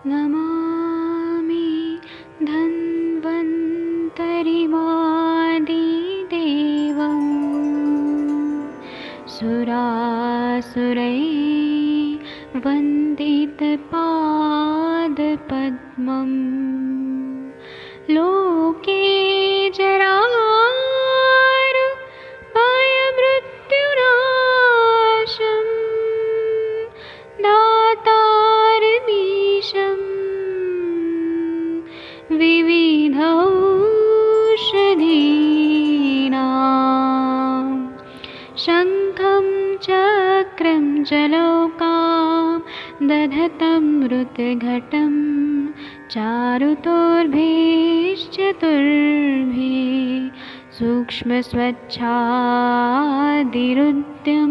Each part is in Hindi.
नमामि धन्वन्तरिमादिदेवम् सुरासुरैः वन्दितपादपद्मम् लोके जरामृत्युनाशं दातारमीशं विविधौषधीनां शङ्खं चक्रं जलौकां दधतं मृतघटं चारुतोर्भिश्चतुर्भिः सूक्ष्मस्वच्छादिरुद्यं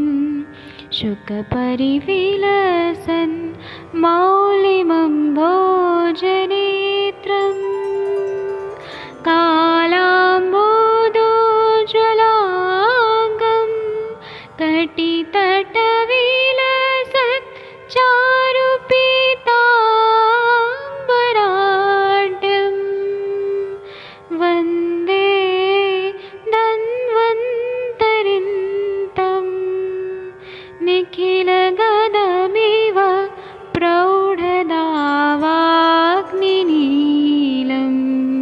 शुकपरिविलसन् मौलिमं भोजनेत्रं कालाम्बोदोज्ज्वलाङ्गं कटितटविलसत् चारुपीताम्बराढ्यं वन्दे धन्वन्तरिन्तं निखिलगदमिव प्रौढदावाग्निनीलम्।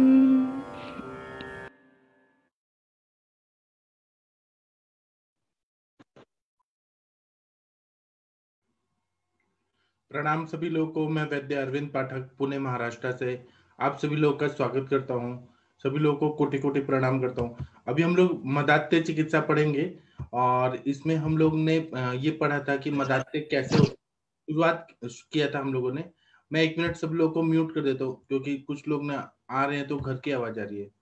प्रणाम सभी लोगों को। मैं वैद्य अरविंद पाठक पुणे महाराष्ट्र से आप सभी लोगों का स्वागत करता हूं। सभी लोगों को कोटि कोटि प्रणाम करता हूं। अभी हम लोग मदात्य चिकित्सा पढ़ेंगे और इसमें हम लोग ने ये पढ़ा था कि मदात्य कैसे शुरुआत किया था हम लोगों ने। मैं 1 मिनट सब लोगों को म्यूट कर देता हूँ क्योंकि कुछ लोग ना आ रहे हैं तो घर की आवाज आ रही है।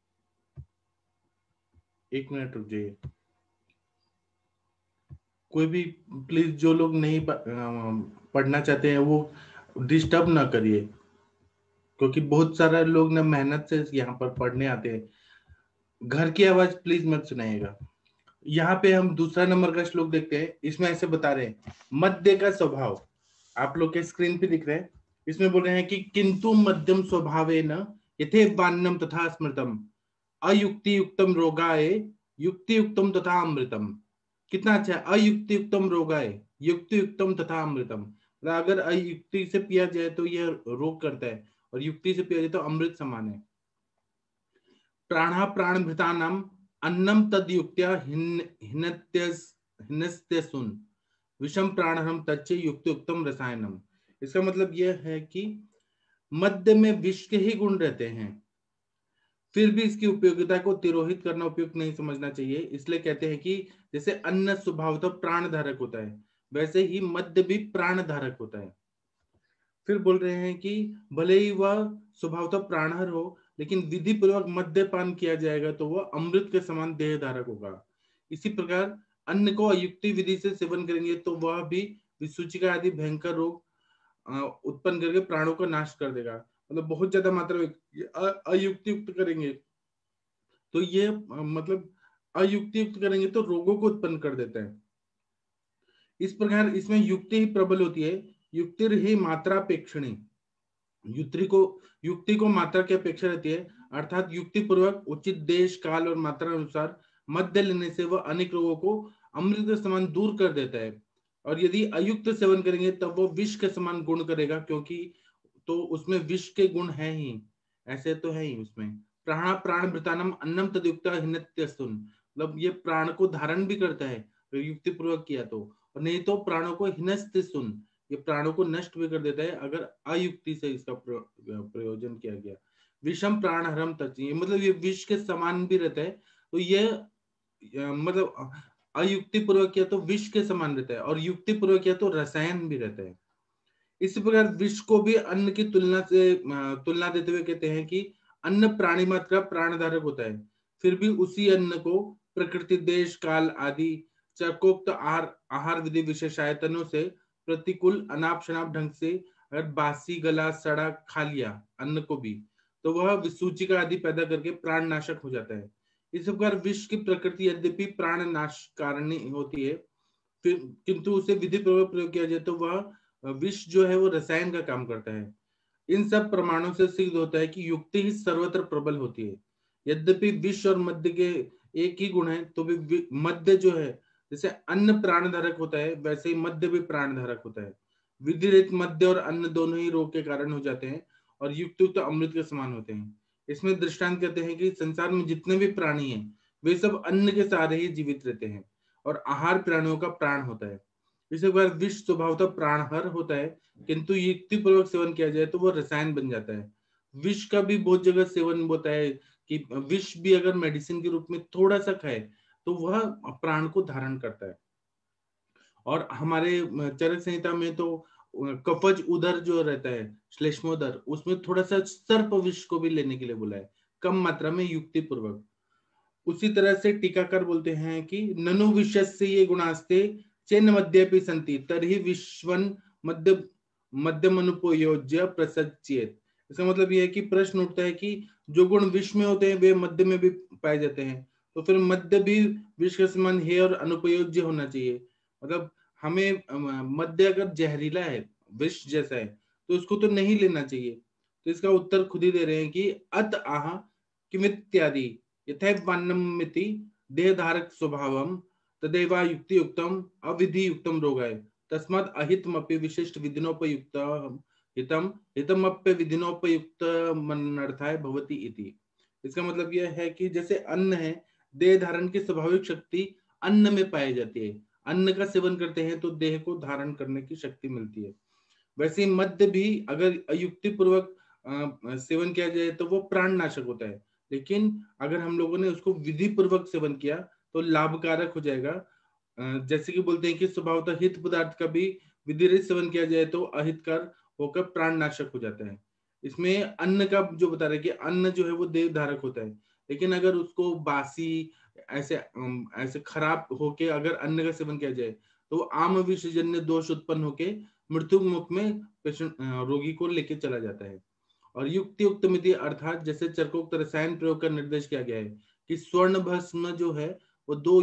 1 मिनट रुक जाइए। कोई भी प्लीज जो लोग नहीं पढ़ना चाहते हैं वो डिस्टर्ब ना करिए क्योंकि बहुत सारा लोग ना मेहनत से यहाँ पर पढ़ने आते हैं। घर की आवाज प्लीज मत सुनाइएगा। यहाँ पे हम दूसरा नंबर का श्लोक देखते हैं। इसमें ऐसे बता रहे हैं मध्य का स्वभाव, आप लोग के स्क्रीन पे दिख रहे हैं। इसमें बोल रहे हैं कि किंतु मध्यम स्वभावेन यथेवान्नम तथा स्मृतम अयुक्ति युक्तम रोगाय युक्ति युक्तम तथा अमृतम। कितना अच्छा है, अयुक्ति युक्तम रोगाय युक्ति युक्तम तथा अमृतम। अगर अयुक्ति से पिया जाए तो यह रोग करता है और युक्ति से पिया जाए तो अमृत समान है। प्राणा प्राणभृतानाम अन्नम तद्युक्त्या हिनस्त्यसुन विषम प्राणहरम तच्चे युक्त युक्तम रसायनम। इसका मतलब यह है कि मध्य में विष के ही गुण रहते हैं, फिर भी इसकी उपयोगिता को तिरोहित करना उपयुक्त नहीं समझना चाहिए। इसलिए कहते हैं कि जैसे अन्न स्वभावतः प्राण धारक होता है वैसे ही मध्य भी प्राण धारक होता है। फिर बोल रहे हैं कि भले ही वह स्वभावतः प्राणहर हो लेकिन विधि पूर्वक मद्यपान किया जाएगा तो वह अमृत के समान देह धारक होगा। इसी प्रकार अन्न को अयुक्ति विधि से सेवन करेंगे तो वह भी विसूचिका आदि भयंकर रोग उत्पन्न करके प्राणों का नाश कर देगा। मतलब बहुत ज्यादा मात्रा में अयुक्ति युक्त करेंगे तो ये मतलब अयुक्ति युक्त करेंगे तो रोगों को उत्पन्न कर देता है। इस प्रकार इसमें युक्ति ही प्रबल होती है। युक्ति ही मात्रापेक्षणी, युक्ति को मात्रा की अपेक्षा रहती है, अर्थात युक्ति पूर्वक उचित देश काल और मात्रा अनुसार मध्य लेने से वह अनेक रोगों को अमृत के समान दूर कर देता है। और यदि अयुक्त सेवन करेंगे तब वो विष के समान गुण करेगा क्योंकि तो उसमें विष के गुण है ही, ऐसे तो है ही उसमें। प्राण प्राणभृतानम अन्नम तद्युक्ता हिनत्यस्तुन, मतलब ये प्राण को धारण भी करता है युक्ति पूर्वक किया तो, और नहीं तो प्राणों को हिनस्त्यसुन, ये प्राणों को नष्ट भी कर देता है अगर अयुक्ति से इसका प्रयोजन किया गया। विषम प्राण हरम तच्ची, मतलब ये विष के समान भी रहता है। तो ये मतलब अयुक्ति पूर्वक किया तो विष के समान रहता है और युक्ति पूर्वक किया तो रसायन भी रहता है। इसी प्रकार विष को भी अन्न की तुलना देते हुए कहते हैं कि अन्न प्राणी मात्र प्राणधारक होता है, फिर भी उसी अन्न को प्रकृति देश काल आदि चरकोक्त आहार विधि विशेषायतनों से प्रतिकूल अनाप शनाप ढंग से अगर बासी गला सड़ा खा लिया अन्न को भी तो वह विसूचिका आदि पैदा करके प्राण नाशक हो जाता है। इस प्रकार विष की प्रकृति यद्यपि प्राण नाश कारणी होती है किंतु उसे विधि पूर्वक प्रयोग किया जाए तो वह विष जो है वो रसायन का काम करता है। इन सब प्रमाणों से सिद्ध होता है कि युक्ति ही सर्वत्र प्रबल होती है। यद्यपि विष और मध्य के एक ही गुण है, तो भी मध्य जो है, जैसे अन्न प्राणधारक होता है वैसे ही मध्य भी प्राणधारक होता है। विधि रहित मध्य और अन्न दोनों ही रोग के कारण हो जाते हैं और युक्त युक्त अमृत के समान होते हैं। इसमें दृष्टांत कहते हैं कि संसार में जितने भी प्राणी हैं वे सब अन्न के सहारे ही जीवित रहते हैं और आहार प्राणियों का प्राण होता है। इसी प्रकार विष स्वभावतः प्राणहर होता है, किंतु युक्तिपूर्वक सेवन किया जाए तो वो रसायन बन जाता है। विष का भी बहुत जगह सेवन होता है कि विष भी अगर मेडिसिन के रूप में थोड़ा सा खाए तो वह प्राण को धारण करता है। और हमारे चरक संहिता में तो कफज उदर जो रहता है, श्लेष्मोदर, उसमें थोड़ा सा सर्प विष को भी लेने के लिए बोला है, कम मात्रा में युक्ति पूर्वक। उसी तरह से टीकाकार बोलते हैं कि ननु विषस्य ये गुणास्ते चेन मध्यपि संति तर्हि विश्वन मध्य मध्यमनुपयोज्य प्रसज्येत। इसका मतलब यह है कि प्रश्न उठता है कि जो गुण विष में होते हैं वे मध्य में भी पाए जाते हैं, तो फिर मध्य भी विष के समान है और अनुपयोज्य होना चाहिए। मतलब हमें मध्य अगर जहरीला है, विष जैसा है, तो उसको तो नहीं लेना चाहिए। तो इसका उत्तर खुद ही दे रहे हैं कि अत आह किमित्यादि यथैवान्नमिति देहधारक स्वभावम तदेवा युक्तियुक्तम अविधियुक्तम रोगाय तस्मात् अहितमपि विशिष्ट विधिनोपयुक्त हितम हितमप्य विधिनोपयुक्त मनर्थाय भवति इति। इसका मतलब यह है कि जैसे अन्न है, देह धारण की स्वाभाविक शक्ति अन्न में पाई जाती है। अन्न का सेवन करते हैं तो देह को धारण करने की शक्ति मिलती है। वैसे मद्य भी अगर अयुक्ति पूर्वक सेवन किया जाए तो वो प्राण नाशक होता है, लेकिन अगर हम लोगों ने उसको विधि पूर्वक सेवन किया तो लाभकारक हो जाएगा। जैसे कि बोलते हैं कि स्वभावतः हित पदार्थ का भी विधि रहित सेवन किया जाए तो अहितकार होकर प्राण नाशक हो जाता है। इसमें अन्न का जो बता रहे हैं कि अन्न जो है वो देह धारक होता है, लेकिन अगर उसको बासी ऐसे खराब होके अगर अन्न का सेवन किया जाए तो आम विषजन्य दोष उत्पन्न होके मृत्यु मुख में पेशेंट रोगी को लेके चला जाता है। और युक्तियुक्त मिति अर्थात जैसे चरकोक्त रसायन प्रयोग का निर्देश किया गया है कि स्वर्ण भस्म जो है वो 2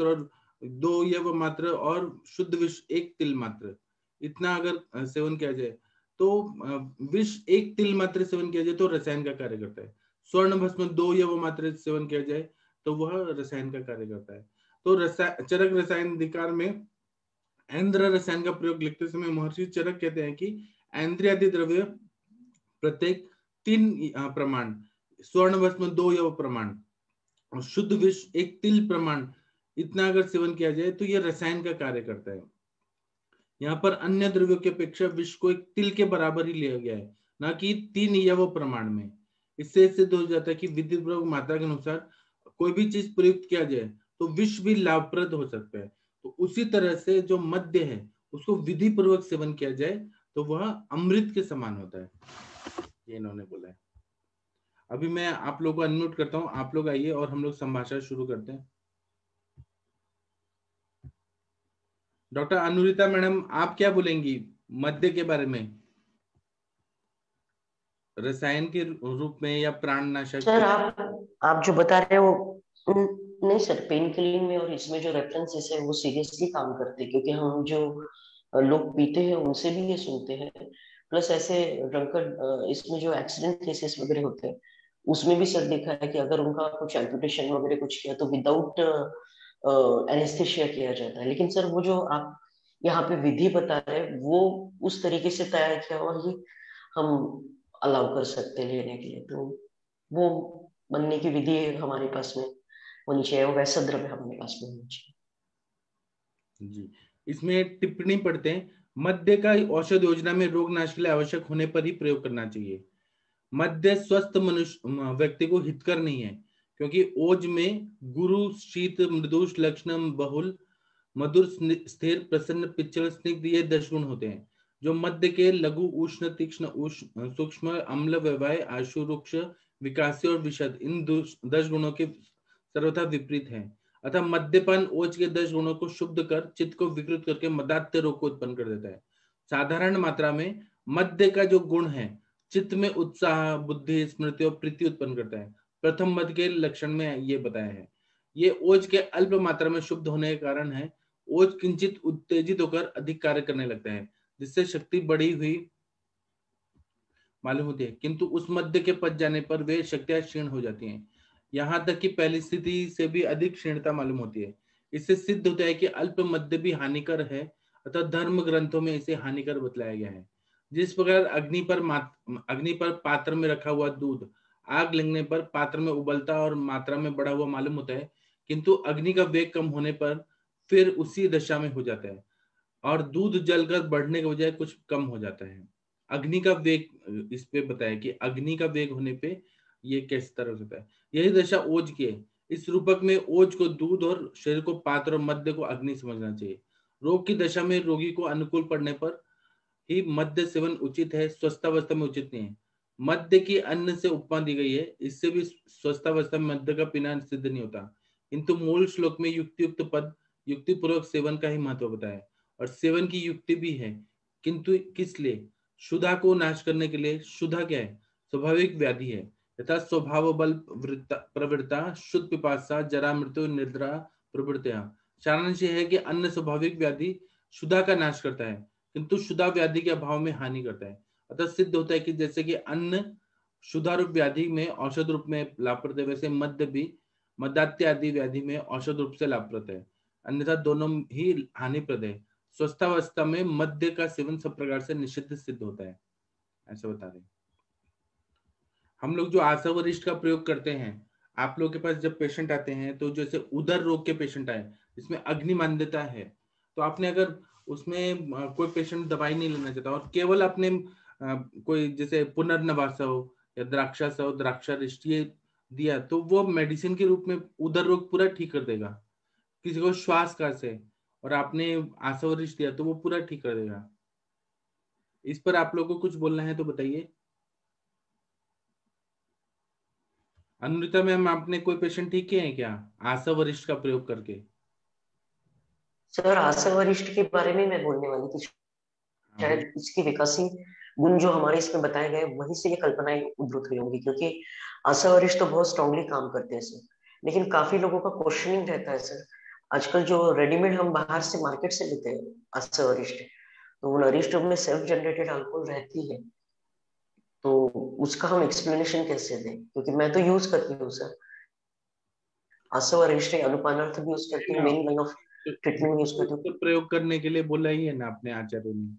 यव मात्र और शुद्ध विष 1 तिल मात्र, इतना अगर सेवन किया जाए तो विष 1 तिल मात्र सेवन किया जाए तो रसायन का कार्य करता है। स्वर्ण भस्म 2 यव मात्र सेवन किया जाए तो वह रसायन का कार्य करता है। तो चरक रसायन अधिकार में ऐन्द्र रसायन का प्रयोग लिखते समय महर्षि चरक कहते हैं कि ऐन्द्रियादि द्रव्य प्रत्येक 3 प्रमाण, स्वर्ण भस्म 2 यव प्रमाण और शुद्ध विष 1 तिल प्रमाण, इतना अगर सेवन किया जाए तो यह रसायन का कार्य करता है। यहाँ पर अन्य द्रव्यों की अपेक्षा विष को 1 तिल के बराबर ही लिया गया है, ना कि 3 यव प्रमाण में। इससे सिद्ध हो जाता है कि विधि पूर्वक मात्रा के अनुसार कोई भी चीज प्रयुक्त किया जाए तो विष भी लाभप्रद हो सकता है। तो उसी तरह से जो मद्य है उसको विधि पूर्वक सेवन किया जाए तो वह अमृत के समान होता है, ये इन्होंने बोला है। अभी मैं आप लोगों को अनम्यूट करता हूँ, आप लोग आइए और हम लोग संभाषण शुरू करते हैं। डॉक्टर अनुरिता मैडम, आप क्या बोलेंगी मद्य के बारे में, रसायन के रूप में या प्राणनाशक? सर आप जो बता रहे हैं वो नहीं सर, पेन किलिंग में और इसमें जो रेफरेंसेस है वो सीरियसली काम करते हैं, क्योंकि हम जो लोग पीते हैं उनसे भी ये सुनते हैं। प्लस ऐसे ड्रंकन इसमें जो एक्सीडेंट केसेस वगैरह होते हैं उसमें भी सर देखा है कि अगर उनका कुछ एम्पुटेशन वगैरह कुछ किया तो विदाउट एनेस्थेशिया किया जाता है। लेकिन सर वो जो आप यहाँ पे विधि बता रहे हैं वो उस तरीके से तैयार किया हुआ ही हम अलाउ कर सकते हैं लेने के लिए, तो वो बनने की विधि हमारे पास में होनी चाहिए, वो वैसा द्रव्य हमारे पास में होना चाहिए। जी, इसमें टिप्पणी पढ़ते हैं, मद्य का औषध योजना में रोगनाश के लिए आवश्यक होने पर ही प्रयोग करना चाहिए। मद्य स्वस्थ मनुष्य व्यक्ति को हितकर नहीं है, क्योंकि ओज में गुरु शीत मृदुष लक्षणम बहुल मधुर स्थिर प्रसन्न पिच्छल स्निग्ध ये 10 गुण होते हैं, जो मध्य के लघु उष्ण तीक्ष्ण उष्ण सूक्ष्म अम्ल व्यवय आशु रुक्ष विकासी और विशद इन 10 गुणों के सर्वथा विपरीत हैं। अतः मद्यपान ओज के 10 गुणों को शुद्ध कर चित्त को विकृत करके मदात्य रोग को उत्पन्न कर देता है। साधारण मात्रा में मद्य का जो गुण है चित्त में उत्साह बुद्धि स्मृति और प्रीति उत्पन्न करता है। प्रथम मद के लक्षण में ये बताया है। ये ओज के अल्प मात्रा में शुद्ध होने के कारण है। ओज किंचित उत्तेजित होकर अधिक कार्य करने लगता है, जिससे शक्ति बढ़ी हुई मालूम होती है, किंतु उस मध्य के पच जाने पर वे शक्तियां क्षीण हो जाती हैं। यहाँ तक कि पहली स्थिति से भी अधिक क्षीणता मालूम होती है। इससे सिद्ध होता है कि अल्प मध्य भी हानिकर है, अतः धर्म ग्रंथों में इसे हानिकर बतलाया गया है। जिस प्रकार अग्नि पर पात्र में रखा हुआ दूध आग लगने पर पात्र में उबलता और मात्रा में बढ़ा हुआ मालूम होता है, किंतु अग्नि का वेग कम होने पर फिर उसी दशा में हो जाता है और दूध जलकर बढ़ने के बजाय कुछ कम हो जाता है। अग्नि का वेग, इस पे बताया कि अग्नि का वेग होने पे ये किस तरह होता है। यही दशा ओज की है। इस रूपक में ओज को दूध और शरीर को पात्र और मध्य को अग्नि समझना चाहिए। रोग की दशा में रोगी को अनुकूल पड़ने पर ही मध्य सेवन उचित है, स्वस्थावस्था में उचित नहीं है। मध्य की अन्न से उपमा दी गई है, इससे भी स्वस्थावस्था में मध्य का पीना सिद्ध नहीं होता, किंतु मूल श्लोक में युक्तियुक्त पद युक्ति पूर्वक सेवन का ही महत्व बताया और सेवन की युक्ति भी है, किंतु किस लिए? शुदा को नाश करने के लिए। शुदा क्या है? स्वाभाविक व्याधि है, तथा स्वभाव बल प्रवृत्ता शुद्ध पिपासा जरा मृत्यु निद्रा प्रवृत्तियां। सारांश यह है कि अन्न स्वाभाविक व्याधि शुदा का नाश करता है, किंतु शुदा व्याधि के अभाव में हानि करता है। अतः सिद्ध होता है कि जैसे कि अन्न शुदा रूप व्याधि में औषध रूप में लाभप्रद है, वैसे मद्य भी मदात्य आदि व्याधि में औषध रूप से लाभप्रद है, अन्यथा दोनों ही हानिप्रद है। स्वस्थावस्था में मद्य का सेवन सब प्रकार से निषिद्ध सिद्ध होता है, ऐसा बता रहे। हम लोग जो आशा-वरिष्ठ का प्रयोग करते हैं, आप लोग के पास जब पेशेंट आते हैं तो जैसे उदर रोग के पेशेंट आए जिसमें अग्नि मांद्यता है, तो आपने अगर उसमें कोई पेशेंट दवाई नहीं लेना चाहता और केवल आपने कोई जैसे पुनर्नवासव या द्राक्षासव द्राक्षारिष्ट ये दिया, तो वो मेडिसिन के रूप में उदर रोग पूरा ठीक कर देगा। किसी को श्वास का से और आपने आशा-वरिष्ठ दिया तो वो पूरा ठीक कर देगा। इस पर आप लोगों को कुछ बोलना है तो बताइए। अनुरिता मैम, आपने कोई पेशेंट ठीक किए हैं क्या आशा वरिष्ठ का प्रयोग करके? सर आशा वरिष्ठ के बारे में मैं बोलने वाली थी। शायद इसके विकासी गुण जो हमारे इसमें बताए गए वहीं से ये कल्पनाएं उद्धृत हुई होंगी, क्योंकि आशा वरिष्ठ तो बहुत स्ट्रांगली काम करते हैं सर। लेकिन काफी लोगों का क्वेश्चनिंग रहता है सर, आजकल जो रेडीमेड हम बाहर से मार्केट से लेते हैं आशा वरिष्ठ, तो उन अरिष्टों में सेल्फ जनरेटेड अल्कोहल रहती है, तो उसका हम एक्सप्लेनेशन कैसे दें? क्योंकि मैं तो यूज करती हूँ सर आशा वरिष्ठ, अनुपानार्थ भी यूज करती हूँ, main line of treatment use करती हूँ। प्रयोग करने के लिए बोला ही है ना अपने आचार्यों ने।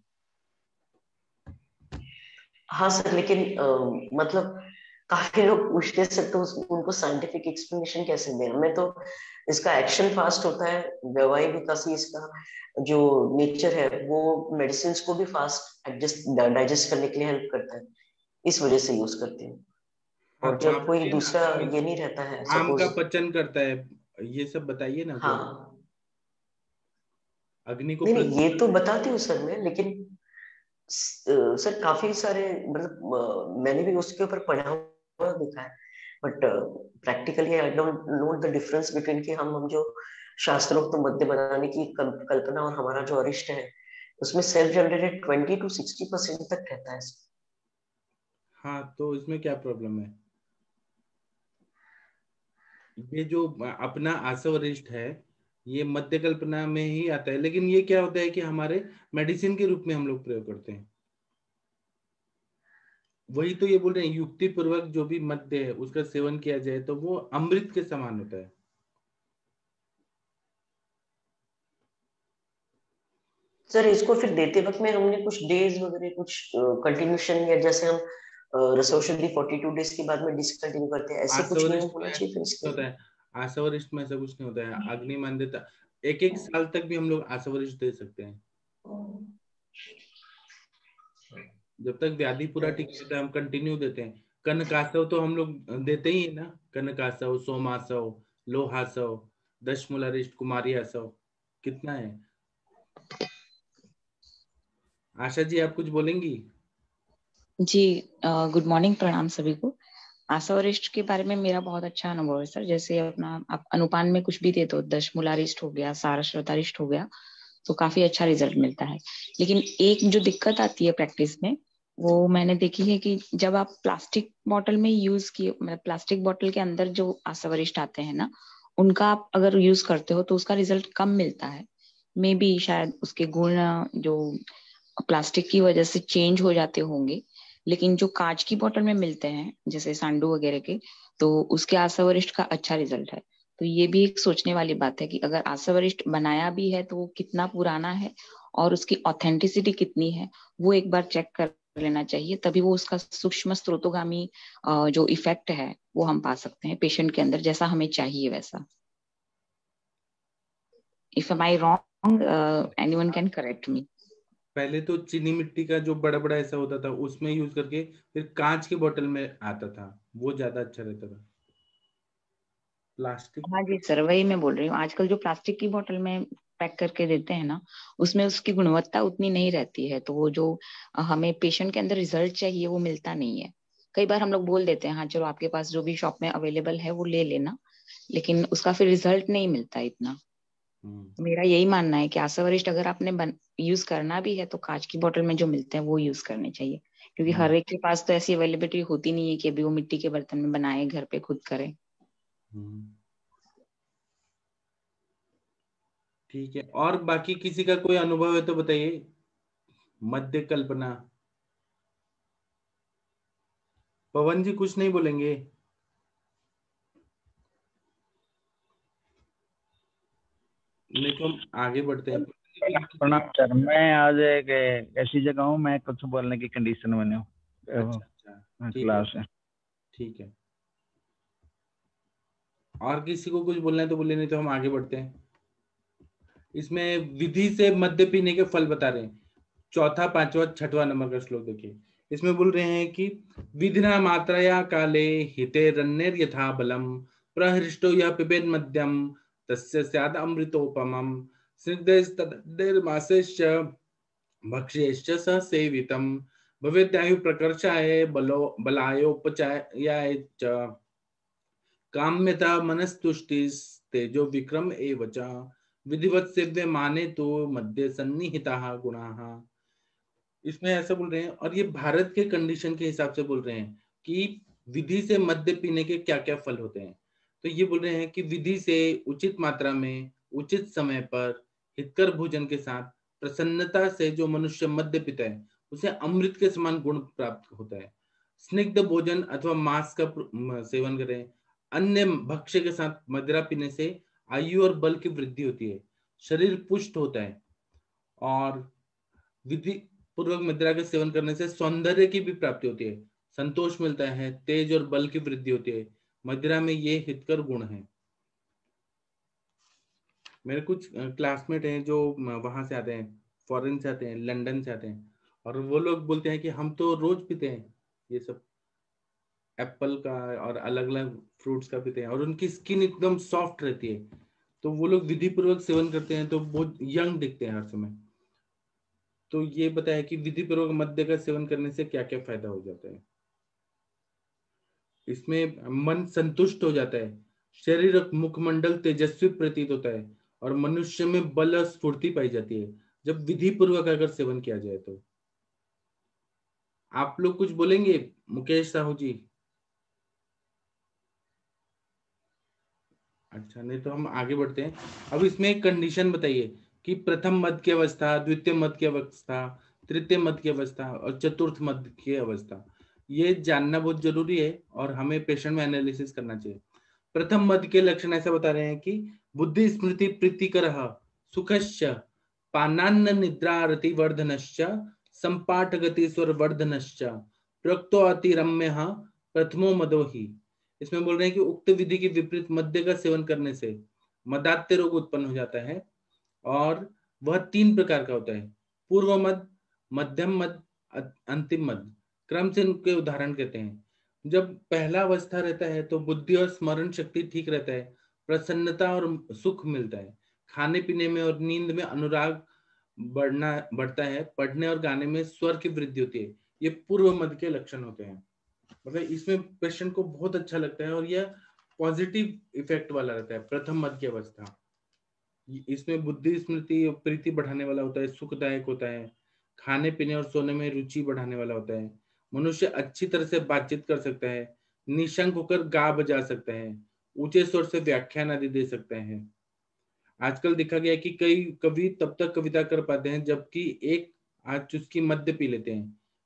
हाँ सर, लेकिन मतलब काफी लोग पूछते हैं तो उनको साइंटिफिक एक्सप्लेनेशन कैसे दें? मैं तो इसका एक्शन फास्ट होता है, दवाई विकासी इसका जो नेचर है वो मेडिसिन को भी फास्ट एडजस्ट डाइजेस्ट करने के लिए हेल्प करता है, इस वजह से यूज करती हूँ। और तो जब कोई दूसरा ये नहीं रहता है, आम का पचन करता है, ये सब बताइए ना। हाँ अग्नि को नहीं, ये तो बताती हूँ सर मैं, लेकिन सर काफी सारे मतलब मैंने भी उसके ऊपर पढ़ा हुआ देखा है, but practically I don't know the difference between कि हम जो शास्त्रोक्त मद्य बनाने की कल्पना और हमारा जो अरिष्ट है उसमें सेल्फ जनरेटेड 20 to 60% तक रहता है। हाँ, तो इसमें क्या प्रॉब्लम है? ये जो अपना आशा-वरिष्ठ है ये मध्य कल्पना में ही आता है, लेकिन ये क्या होता है कि हमारे मेडिसिन के रूप में हम लोग प्रयोग करते हैं। वही तो ये बोल रहे हैं, युक्ति पूर्वक जो भी मद्य है उसका सेवन किया जाए तो वो अमृत के समान होता है। सर इसको फिर देते वक्त में हमने कुछ डेज वगैरह कुछ कंटिन्यूशन, या जैसे हम रसौषधि 42 डेज के बाद में डिसकंटिन्यू करते हैं, ऐसे कुछ नहीं होना चाहिए फिर इसके? होता है आशा-वरिष्ठ में ऐसा कुछ नहीं होता है। अग्नि मान्यता 1-1 साल तक भी हम लोग आशा-वरिष्ठ दे सकते हैं, जब तक व्याधि पूरा ठीक होता है हम कंटिन्यू देते हैं। कनकासव तो हम लोग देते ही है ना, कनकासव, सोमासव, लोहासव, दशमूलारिष्ट, कुमारी आसव, कितना है। आशा जी आप कुछ बोलेंगी? जी गुड मॉर्निंग, प्रणाम सभी को। आशा वरिष्ठ के बारे में मेरा बहुत अच्छा अनुभव है सर। जैसे अपना आप अनुपान में कुछ भी दे दो, दशमूलारिष्ट हो गया, सारस्वतारिष्ट हो गया, तो काफी अच्छा रिजल्ट मिलता है। लेकिन एक जो दिक्कत आती है प्रैक्टिस में वो मैंने देखी है कि जब आप प्लास्टिक बॉटल में यूज किए, मतलब प्लास्टिक बॉटल के अंदर जो आशा वरिष्ठ आते हैं ना, उनका आप अगर यूज करते हो तो उसका रिजल्ट कम मिलता है। मे बी शायद उसके गुण जो प्लास्टिक की वजह से चेंज हो जाते होंगे, लेकिन जो कांच की बोतल में मिलते हैं जैसे सांडू वगैरह के, तो उसके आशा वरिष्ठ का अच्छा रिजल्ट है। तो ये भी एक सोचने वाली बात है कि अगर आशा वरिष्ठ बनाया भी है तो वो कितना पुराना है और उसकी ऑथेंटिसिटी कितनी है, वो एक बार चेक कर लेना चाहिए, तभी वो उसका सूक्ष्म स्रोतोगामी जो इफेक्ट है वो हम पा सकते हैं पेशेंट के अंदर, जैसा हमें चाहिए वैसा। If am I wrong, anyone can correct me. पहले तो चीनी मिट्टी का जो बड़ा बड़ा ऐसा होता था उसमें यूज करके फिर कांच की बोतल में आता था, वो ज्यादा अच्छा रहता था। प्लास्टिक, हाँ जी सर, वही मैं बोल रही हूँ, आजकल जो प्लास्टिक की बोतल में पैक करके देते हैं ना, उसमें उसकी गुणवत्ता उतनी नहीं रहती है, तो वो जो हमें पेशेंट के अंदर रिजल्ट चाहिए वो मिलता नहीं है। कई बार हम लोग बोल देते हैं हाँ चलो आपके पास जो भी शॉप में अवेलेबल है वो ले लेना, लेकिन उसका फिर रिजल्ट नहीं मिलता इतना। मेरा यही मानना है कि आशा वरिष्ठ अगर आपने यूज करना भी है तो कांच की बोतल में जो मिलते हैं वो यूज करने चाहिए, क्योंकि हर एक के पास तो ऐसी अवेलेबिलिटी होती नहीं है कि अभी वो मिट्टी के बर्तन में बनाए घर पे खुद करे। ठीक है, और बाकी किसी का कोई अनुभव है तो बताइए। मध्य कल्पना, पवन जी कुछ नहीं बोलेंगे? नहीं तो हम आगे बढ़ते हैं। प्रणाम सर, मैं आज एक ऐसी जगह हूँ, मैं कुछ बोलने की कंडीशन में नहीं हूँ। अच्छा, ठीक क्लास है। ठीक है, और किसी को कुछ बोलना है तो बोले, नहीं तो हम आगे बढ़ते हैं। इसमें विधि से मद्य पीने के फल बता रहे हैं। चौथा, पांचवा, छठवां नंबर का श्लोक देखिए। इसमें बोल रहे हैं कि विधिना मात्रया काले हिते रन्नेर यथा बलम प्रहृष्टो यह पिबेद मध्यम तस्य स्याद अमृतोपमम स्निग्धैस्तद्दैर्मासैश्च भक्ष्यैश्च स सेवितम भवेद्यायु प्रकर्षाय बलायोपचायाय च काम्यता मनस्तुष्टिस्तेजो विक्रम एव च विधिवत सेव्य माने तो मध्य सन्निहिताः गुणाः। इसमें ऐसा बोल रहे हैं, और ये भारत के कंडीशन के हिसाब से बोल रहे हैं कि विधि से मद्य पीने के क्या क्या फल होते हैं। तो ये बोल रहे हैं कि विधि से उचित मात्रा में उचित समय पर हितकर भोजन के साथ प्रसन्नता से जो मनुष्य मद्य पीता है उसे अमृत के समान गुण प्राप्त होता है। स्निग्ध भोजन अथवा मांस का सेवन करें। अन्य भक्ष्य के साथ मदिरा पीने से आयु और बल की वृद्धि होती है, शरीर पुष्ट होता है, और विधि पूर्वक मदिरा के सेवन करने से सौंदर्य की भी प्राप्ति होती है, संतोष मिलता है, तेज और बल की वृद्धि होती है। मदिरा में ये हितकर गुण है। मेरे कुछ क्लासमेट हैं जो वहां से आते हैं, फॉरेन से आते हैं, लंदन से आते हैं, और वो लोग बोलते हैं कि हम तो रोज पीते हैं ये सब, एप्पल का और अलग अलग फ्रूट्स का पीते हैं, और उनकी स्किन एकदम सॉफ्ट रहती है। तो वो लोग विधि पूर्वक सेवन करते हैं तो बहुत यंग दिखते हैं हर समय। तो ये बताया कि विधि पूर्वक मद्य का सेवन करने से क्या क्या फायदा हो जाता है। इसमें मन संतुष्ट हो जाता है, शरीर और मुखमंडल तेजस्वी प्रतीत होता है, और मनुष्य में बल और स्फूर्ति पाई जाती है जब विधि पूर्वक अगर सेवन किया जाए तो। आप लोग कुछ बोलेंगे? मुकेश साहू जी? अच्छा, नहीं तो हम आगे बढ़ते हैं। अब इसमें एक कंडीशन बताइए कि प्रथम मद की अवस्था, द्वितीय मद की अवस्था, तृतीय मद की अवस्था और चतुर्थ मद की अवस्था, ये जानना बहुत जरूरी है और हमें पेशेंट में एनालिसिस करना चाहिए। प्रथम मद के लक्षण ऐसा बता रहे हैं कि बुद्धि स्मृति प्रीतिकरः सुखश्च पानान्न निद्रा रतिवर्धनश्च संपाठ गति स्वर वर्धनश्च प्रक्तो अतिरम्य प्रथमो मदो ही। इसमें बोल रहे हैं कि उक्त विधि के विपरीत मद्य का सेवन करने से मदात्य रोग उत्पन्न हो जाता है, और वह 3 प्रकार का होता है: पूर्व मद, मध्यम मद, अंतिम मद। क्रम से इनके उदाहरण कहते हैं। जब पहला अवस्था रहता है तो बुद्धि और स्मरण शक्ति ठीक रहता है, प्रसन्नता और सुख मिलता है, खाने पीने में और नींद में अनुराग बढ़ता है, पढ़ने और गाने में स्वर की वृद्धि होती है। ये पूर्व मद के लक्षण होते हैं। मतलब इसमें पेशेंट को बहुत अच्छा लगता है और यह पॉजिटिव इफेक्ट वाला रहता है। प्रथम मद की अवस्था, इसमें बुद्धि स्मृति और प्रीति बढ़ाने वाला होता है, सुखदायक होता है, खाने पीने और सोने में रुचि बढ़ाने वाला होता है, मनुष्य अच्छी तरह से बातचीत कर सकता है, निशंक होकर गा बजा सकता है, ऊंचे स्वर से व्याख्यान आदि दे सकते हैं। आजकल देखा गया है कि कई कवि तब तक कविता कर पाते हैं जबकि एक आज चुस्की मद्य पी लेते हैं।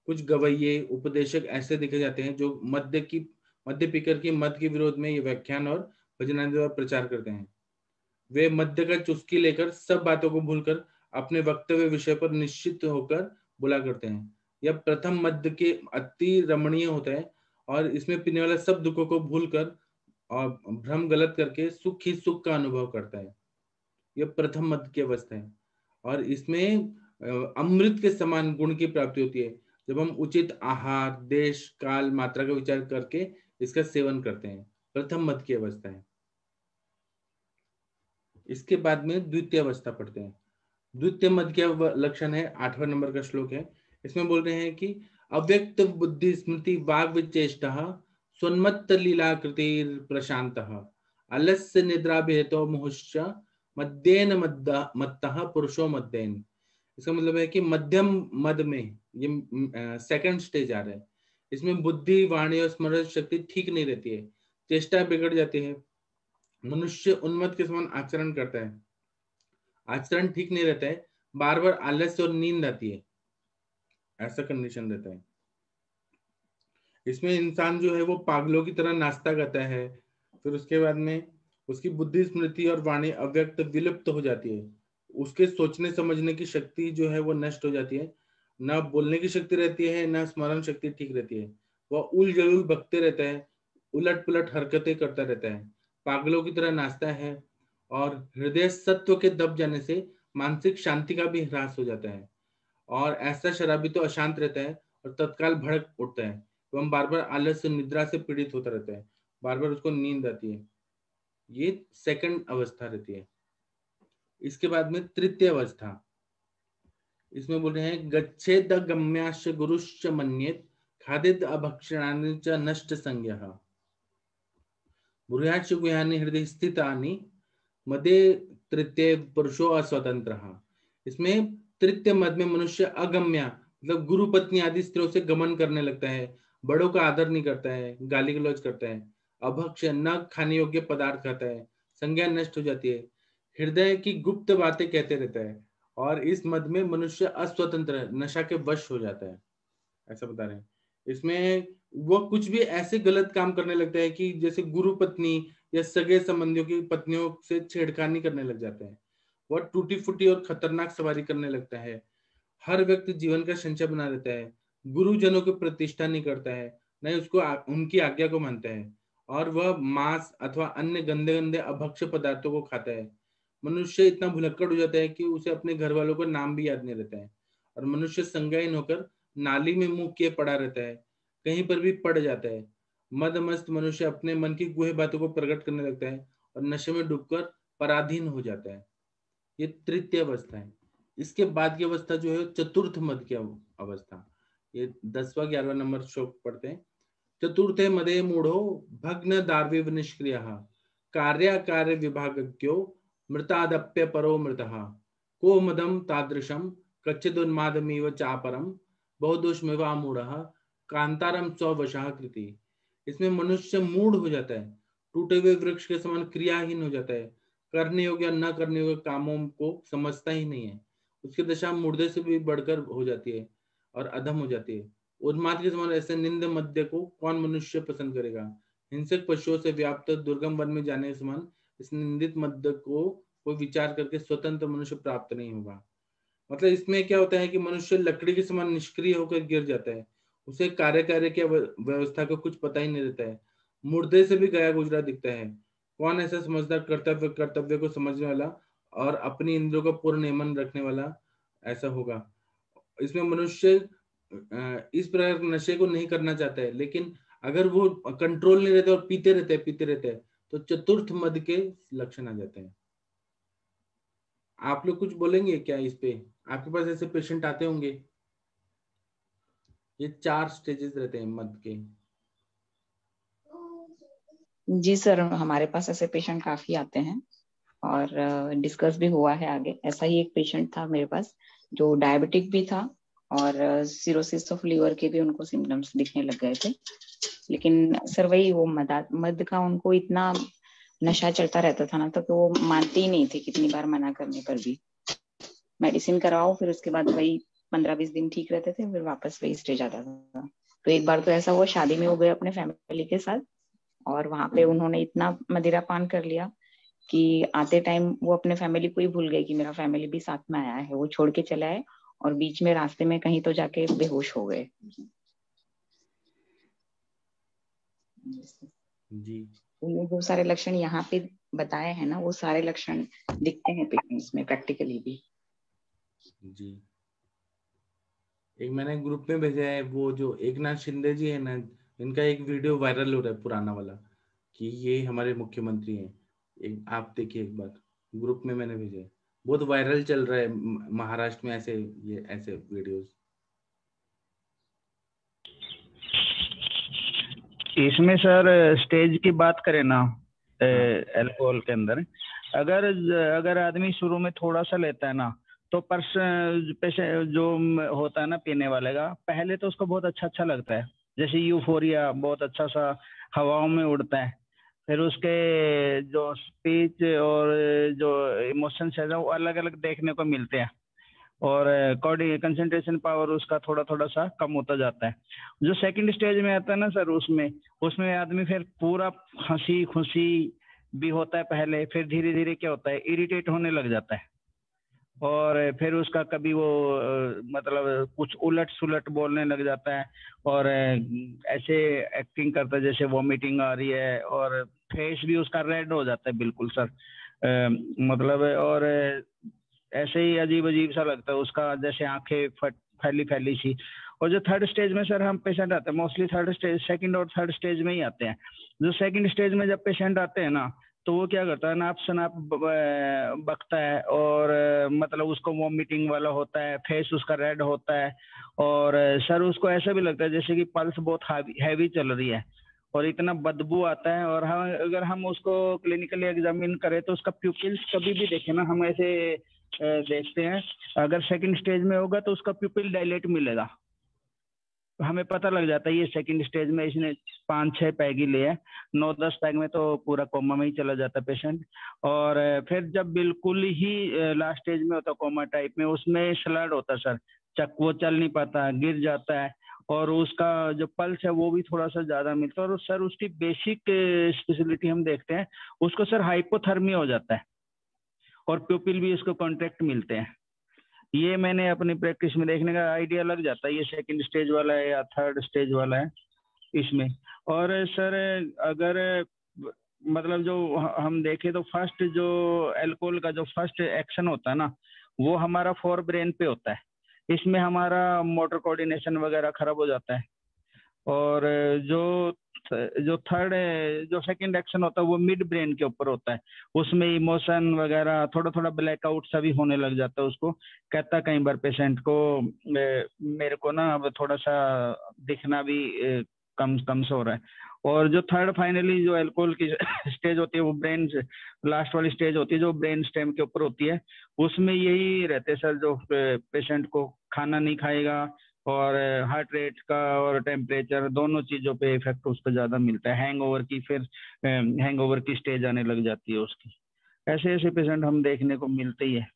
कुछ गवैये उपदेशक ऐसे देखे जाते हैं जो मद्य पीकर की मद के विरोध में ये व्याख्यान और भजनादि द्वारा प्रचार करते हैं। वे मद्य का चुस्की लेकर सब बातों को भूलकर अपने वक्तव्य विषय पर निश्चित होकर बोला करते हैं। यह प्रथम मद्य के अति रमणीय होता है और इसमें पीने वाला सब दुखों को भूलकर और भ्रम गलत करके सुख ही सुख का अनुभव करता है। यह प्रथम मद्य की अवस्था है और इसमें अमृत के समान गुण की प्राप्ति होती है जब हम उचित आहार, देश, काल, मात्रा का विचार करके इसका सेवन करते हैं। प्रथम मद्य की अवस्था है। इसके बाद में द्वितीय अवस्था पढ़ते हैं। द्वितीय मद्य का लक्षण है 8वां नंबर का श्लोक है। इसमें बोल रहे हैं कि अव्यक्त बुद्धि स्मृति वाग विचेष्टा स्वन्मत्त लीलाकृतिर प्रशांतः अलस्य निद्रा भेतो मुहुश्च मद्येन मत्तः पुरुषो मद्येन। इसका मतलब है कि मध्यम मद में ये सेकंड स्टेज आ रहा है। इसमें बुद्धि, वाणी और स्मरण शक्ति ठीक नहीं रहती है, चेष्टा बिगड़ जाती है, मनुष्य उन्मत्त के समान आचरण करता है, आचरण ठीक नहीं रहता है, बार बार आलस्य और नींद आती है, ऐसा कंडीशन रहता है। इसमें इंसान जो है वो पागलों की तरह नाश्ता करता है, फिर उसके बाद में उसकी बुद्धि, स्मृति और वाणी अव्यक्त विलुप्त हो जाती है, उसके सोचने समझने की शक्ति जो है वो नष्ट हो जाती है, ना बोलने की शक्ति रहती है, ना स्मरण शक्ति ठीक रहती है, वह उल जलूल बकते रहता है, उलट पुलट हरकतें करता रहता है, पागलों की तरह नाचता है और हृदय सत्व के दब जाने से मानसिक शांति का भी ह्रास हो जाता है। और ऐसा शराबी तो अशांत रहता है और तत्काल भड़क उठता है एवं बार बार आलस्य निद्रा से पीड़ित होता रहता है, बार बार उसको नींद आती है। ये सेकंड अवस्था रहती है। इसके बाद में तृतीय अवस्था, इसमें बोल रहे हैं गच्छेद गम्याश्च गुरुश्च मन्येत खादित अभक्षणानि च नष्ट संज्ञः ब्रूयाश्च गुह्यानि हृदय स्थितानि मदे तृतीय पुरुषो अस्वतंत्रः। इसमें तृतीय मद में मनुष्य अगम्या मतलब गुरु पत्नी आदि स्त्रियों से गमन करने लगता है, बड़ों का आदर नहीं करता है, गाली गलौज करता है, अभक्ष्य न खाने योग्य पदार्थ खाता है, संज्ञा नष्ट हो जाती है, हृदय की गुप्त बातें कहते रहता है और इस मद में मनुष्य अस्वतंत्र नशा के वश हो जाता है, ऐसा बता रहे हैं। इसमें वो कुछ भी ऐसे गलत काम करने लगता है कि जैसे गुरु पत्नी या सगे संबंधियों की पत्नियों से छेड़खानी करने लग जाता है, वह टूटी फूटी और खतरनाक सवारी करने लगता है, हर व्यक्ति जीवन का संचय बना रहता है, गुरुजनों की प्रतिष्ठा नहीं करता है, न ही उसको उनकी आज्ञा को मानता है और वह मांस अथवा अन्य गंदे गंदे अभक्ष्य पदार्थों को खाता है। मनुष्य इतना भुलक्कड़ हो जाता है कि उसे अपने घर वालों का नाम भी याद नहीं रहता है और मनुष्य संज्ञाहीन होकर नाली में मुंह किए पड़ा रहता है, कहीं पर भी पड़ जाता है। मदमस्त मनुष्य अपने मन की गुहे बातों को प्रकट करने लगता है और नशे में डूबकर पराधीन हो जाता है। ये तृतीय अवस्था है। इसके बाद की अवस्था जो है चतुर्थ मद की अवस्था, ये 10वां 11वां नंबर श्लोक पढ़ते हैं। चतुर्थे मदे मूढ़ो भग्न दार्विव निष्क्रिय कार्य कार्य विभागज्ञो मृतादप्य परो मृतः को मदम तादृशम कच्चिदुन्मादमिव चापरम बहुदोषमेव मूढ़ः कांतारम स्ववशः कृति। इसमें मनुष्य मूढ़ हो जाता है, टूटे हुए वृक्ष के समान क्रियाहीन हो जाता है, करने योग्य न करने योग्य कामों को समझता ही नहीं है, उसकी दशा मुर्दे से भी बढ़कर हो जाती है और अधम हो जाती है। उन्माद के समान ऐसे निंद मध्य को कौन मनुष्य पसंद करेगा? हिंसक पशुओं से व्याप्त दुर्गम वन में जाने के समान इस निंदित मध्य को कोई विचार करके स्वतंत्र मनुष्य प्राप्त नहीं होगा। मतलब इसमें क्या होता है कि मनुष्य लकड़ी के समान निष्क्रिय होकर गिर जाता है, उसे कार्य की व्यवस्था का कुछ पता ही नहीं रहता है, मुर्दे से भी गया गुजरा दिखता है। कौन ऐसा समझदार कर्तव्य को समझने वाला और अपनी इंद्रियों का पूर्ण नियमन रखने वाला ऐसा होगा? इसमें मनुष्य इस प्रकार नशे को नहीं करना चाहता है, लेकिन अगर वो कंट्रोल नहीं रहता और पीते रहते हैं तो चतुर्थ मद के लक्षण आ जाते हैं। आप लोग कुछ बोलेंगे क्या इस पे? आपके पास ऐसे पेशेंट आते होंगे। ये 4 स्टेजेस रहते हैं मद के। जी सर, हमारे पास ऐसे पेशेंट काफी आते हैं और डिस्कस भी हुआ है आगे। ऐसा ही एक पेशेंट था मेरे पास जो डायबिटिक भी था और सिरोसिस ऑफ लीवर के भी उनको सिम्टम्स दिखने लग गए थे, लेकिन सर वही वो मद का उनको इतना नशा चलता रहता था ना, तो वो मानते ही नहीं थे, कितनी बार मना करने पर भी। मेडिसिन करवाओ, फिर उसके बाद वही 15-20 दिन ठीक रहते थे, फिर वापस वही स्टेज आता था। तो एक बार तो ऐसा हुआ, शादी में हो गए अपने फैमिली के साथ, और वहां पे उन्होंने इतना मदिरा पान कर लिया कि आते टाइम वो अपने फैमिली को ही भूल गए कि मेरा फैमिली भी साथ में आया है। वो छोड़ के चला है और बीच में रास्ते में कहीं तो जाके बेहोश हो गए। जी तो ये जो सारे लक्षण यहाँ पे बताए हैं ना, वो सारे लक्षण दिखते हैं पेशेंट्स में प्रैक्टिकली भी। जी एक मैंने ग्रुप में भेजा है, वो जो एकनाथ शिंदे जी है ना, इनका एक वीडियो वायरल हो रहा है पुराना वाला, कि ये हमारे मुख्यमंत्री हैं। एक आप देखिए, एक बार ग्रुप में मैंने भेजा है, बहुत वायरल चल रहा है महाराष्ट्र में ऐसे वीडियोस। इसमें सर स्टेज की बात करें ना, अल्कोहल के अंदर अगर आदमी शुरू में थोड़ा सा लेता है ना, तो पेशेंट जो होता है ना पीने वाले का, पहले तो उसको बहुत अच्छा लगता है, जैसे यूफोरिया बहुत अच्छा सा हवाओं में उड़ता है। फिर उसके जो स्पीच और जो इमोशंस है वो अलग अलग देखने को मिलते हैं, और कंसंट्रेशन पावर उसका थोड़ा थोड़ा सा कम होता जाता है। जो सेकंड स्टेज में आता है ना सर, उसमें आदमी फिर पूरा हंसी खुशी भी होता है पहले, फिर धीरे धीरे क्या होता है, इरिटेट होने लग जाता है, और फिर उसका कभी वो मतलब कुछ उलट सुलट बोलने लग जाता है, और ऐसे एक्टिंग करता है जैसे वॉमिटिंग आ रही है, और फेस भी उसका रेड हो जाता है बिल्कुल सर, मतलब, और ऐसे ही अजीब अजीब सा लगता है उसका, जैसे आंखें फैली फैली सी। और जो थर्ड स्टेज में सर हम पेशेंट आते हैं, मोस्टली सेकंड और थर्ड स्टेज में ही आते हैं। जो सेकंड स्टेज में जब पेशेंट आते हैं ना, तो वो क्या करता है, नाप शनाप बकता है, और मतलब उसको वॉमिटिंग वाला होता है, फेस उसका रेड होता है, और सर उसको ऐसा भी लगता है जैसे कि पल्स बहुत हैवी चल रही है, और इतना बदबू आता है। और अगर हम उसको क्लिनिकली एग्जामिन करें तो उसका प्यूपिल्स कभी भी देखें ना, हम ऐसे देखते हैं, अगर सेकंड स्टेज में होगा तो उसका प्यूपिल डायलेट मिलेगा, हमें पता लग जाता है ये सेकंड स्टेज में इसने 5-6 पैग ही लिए, 9-10 पैग में तो पूरा कोमा में ही चला जाता है पेशेंट। और फिर जब बिल्कुल ही लास्ट स्टेज में होता कोमा टाइप में, उसमें स्लड होता है सर, वो चल नहीं पाता, गिर जाता है, और उसका जो पल्स है वो भी थोड़ा सा ज्यादा मिलता है। और सर उसकी बेसिक स्पेशलिटी हम देखते हैं, उसको सर हाइपोथर्मिया हो जाता है, और प्यूपिल भी उसको कॉन्ट्रैक्ट मिलते हैं। ये मैंने अपनी प्रैक्टिस में देखने का आइडिया लग जाता है, ये सेकंड स्टेज वाला है या थर्ड स्टेज वाला है इसमें। और सर अगर मतलब जो हम देखें तो फर्स्ट जो अल्कोहल का जो फर्स्ट एक्शन होता है ना, वो हमारा फोर ब्रेन पे होता है, इसमें हमारा मोटर कोऑर्डिनेशन वगैरह खराब हो जाता है। और जो थर्ड जो सेकंड एक्शन होता है वो मिड ब्रेन के ऊपर होता है, उसमें इमोशन वगैरह थोड़ा थोड़ा ब्लैकआउट सा भी होने लग जाता है। उसको कहता कई बार पेशेंट को, मेरे को ना अब थोड़ा सा दिखना भी कम से हो रहा है। और जो थर्ड फाइनली जो अल्कोहल की स्टेज होती है, वो ब्रेन लास्ट वाली स्टेज होती है जो ब्रेन स्टेम के ऊपर होती है, उसमें यही रहते हैं सर, जो पेशेंट को खाना नहीं खाएगा, और हार्ट रेट का और टेम्परेचर दोनों चीजों पे इफेक्ट उसको ज्यादा मिलता है। हैंगओवर की स्टेज आने लग जाती है उसकी। ऐसे पेशेंट हम देखने को मिलते ही है।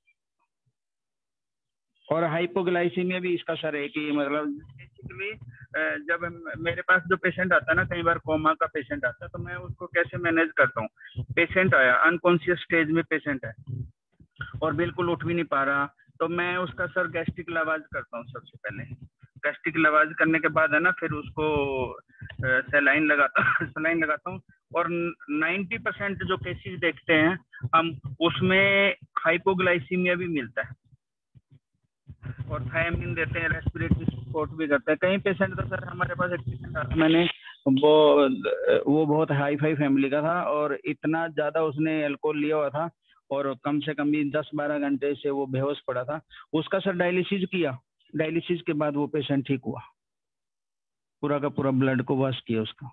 और हाइपोग्लाइसीमिया भी इसका सर है कि मतलब बेसिकली जब मेरे पास जो पेशेंट आता है ना, कई बार कोमा का पेशेंट आता है, तो मैं उसको कैसे मैनेज करता हूँ। पेशेंट आया अनकॉन्शियस स्टेज में, पेशेंट है और बिल्कुल उठ भी नहीं पा रहा, तो मैं उसका सर गैस्ट्रिक लवाज करता हूँ। सबसे पहले गैस्ट्रिक लवाज करने के बाद है ना, फिर उसको सलाइन लगाता हूँ। और 90% जो केसेस देखते हैं हम, उसमें हाइपोग्लाइसीमिया भी मिलता है, और थायमिन देते हैं, रेस्पिरेटरी सपोर्ट भी करते हैं। कई पेशेंट तो सर, हमारे पास एक पेशेंट आता, मैंने वो बहुत हाई फाई फैमिली का था, और इतना ज्यादा उसने अल्कोहल लिया हुआ था, और कम से कम भी 10-12 घंटे से वो बेहोश पड़ा था। उसका सर डायलिसिस किया, डायलिसिस के बाद वो पेशेंट ठीक हुआ, पूरा का पूरा ब्लड को वॉश किया उसका।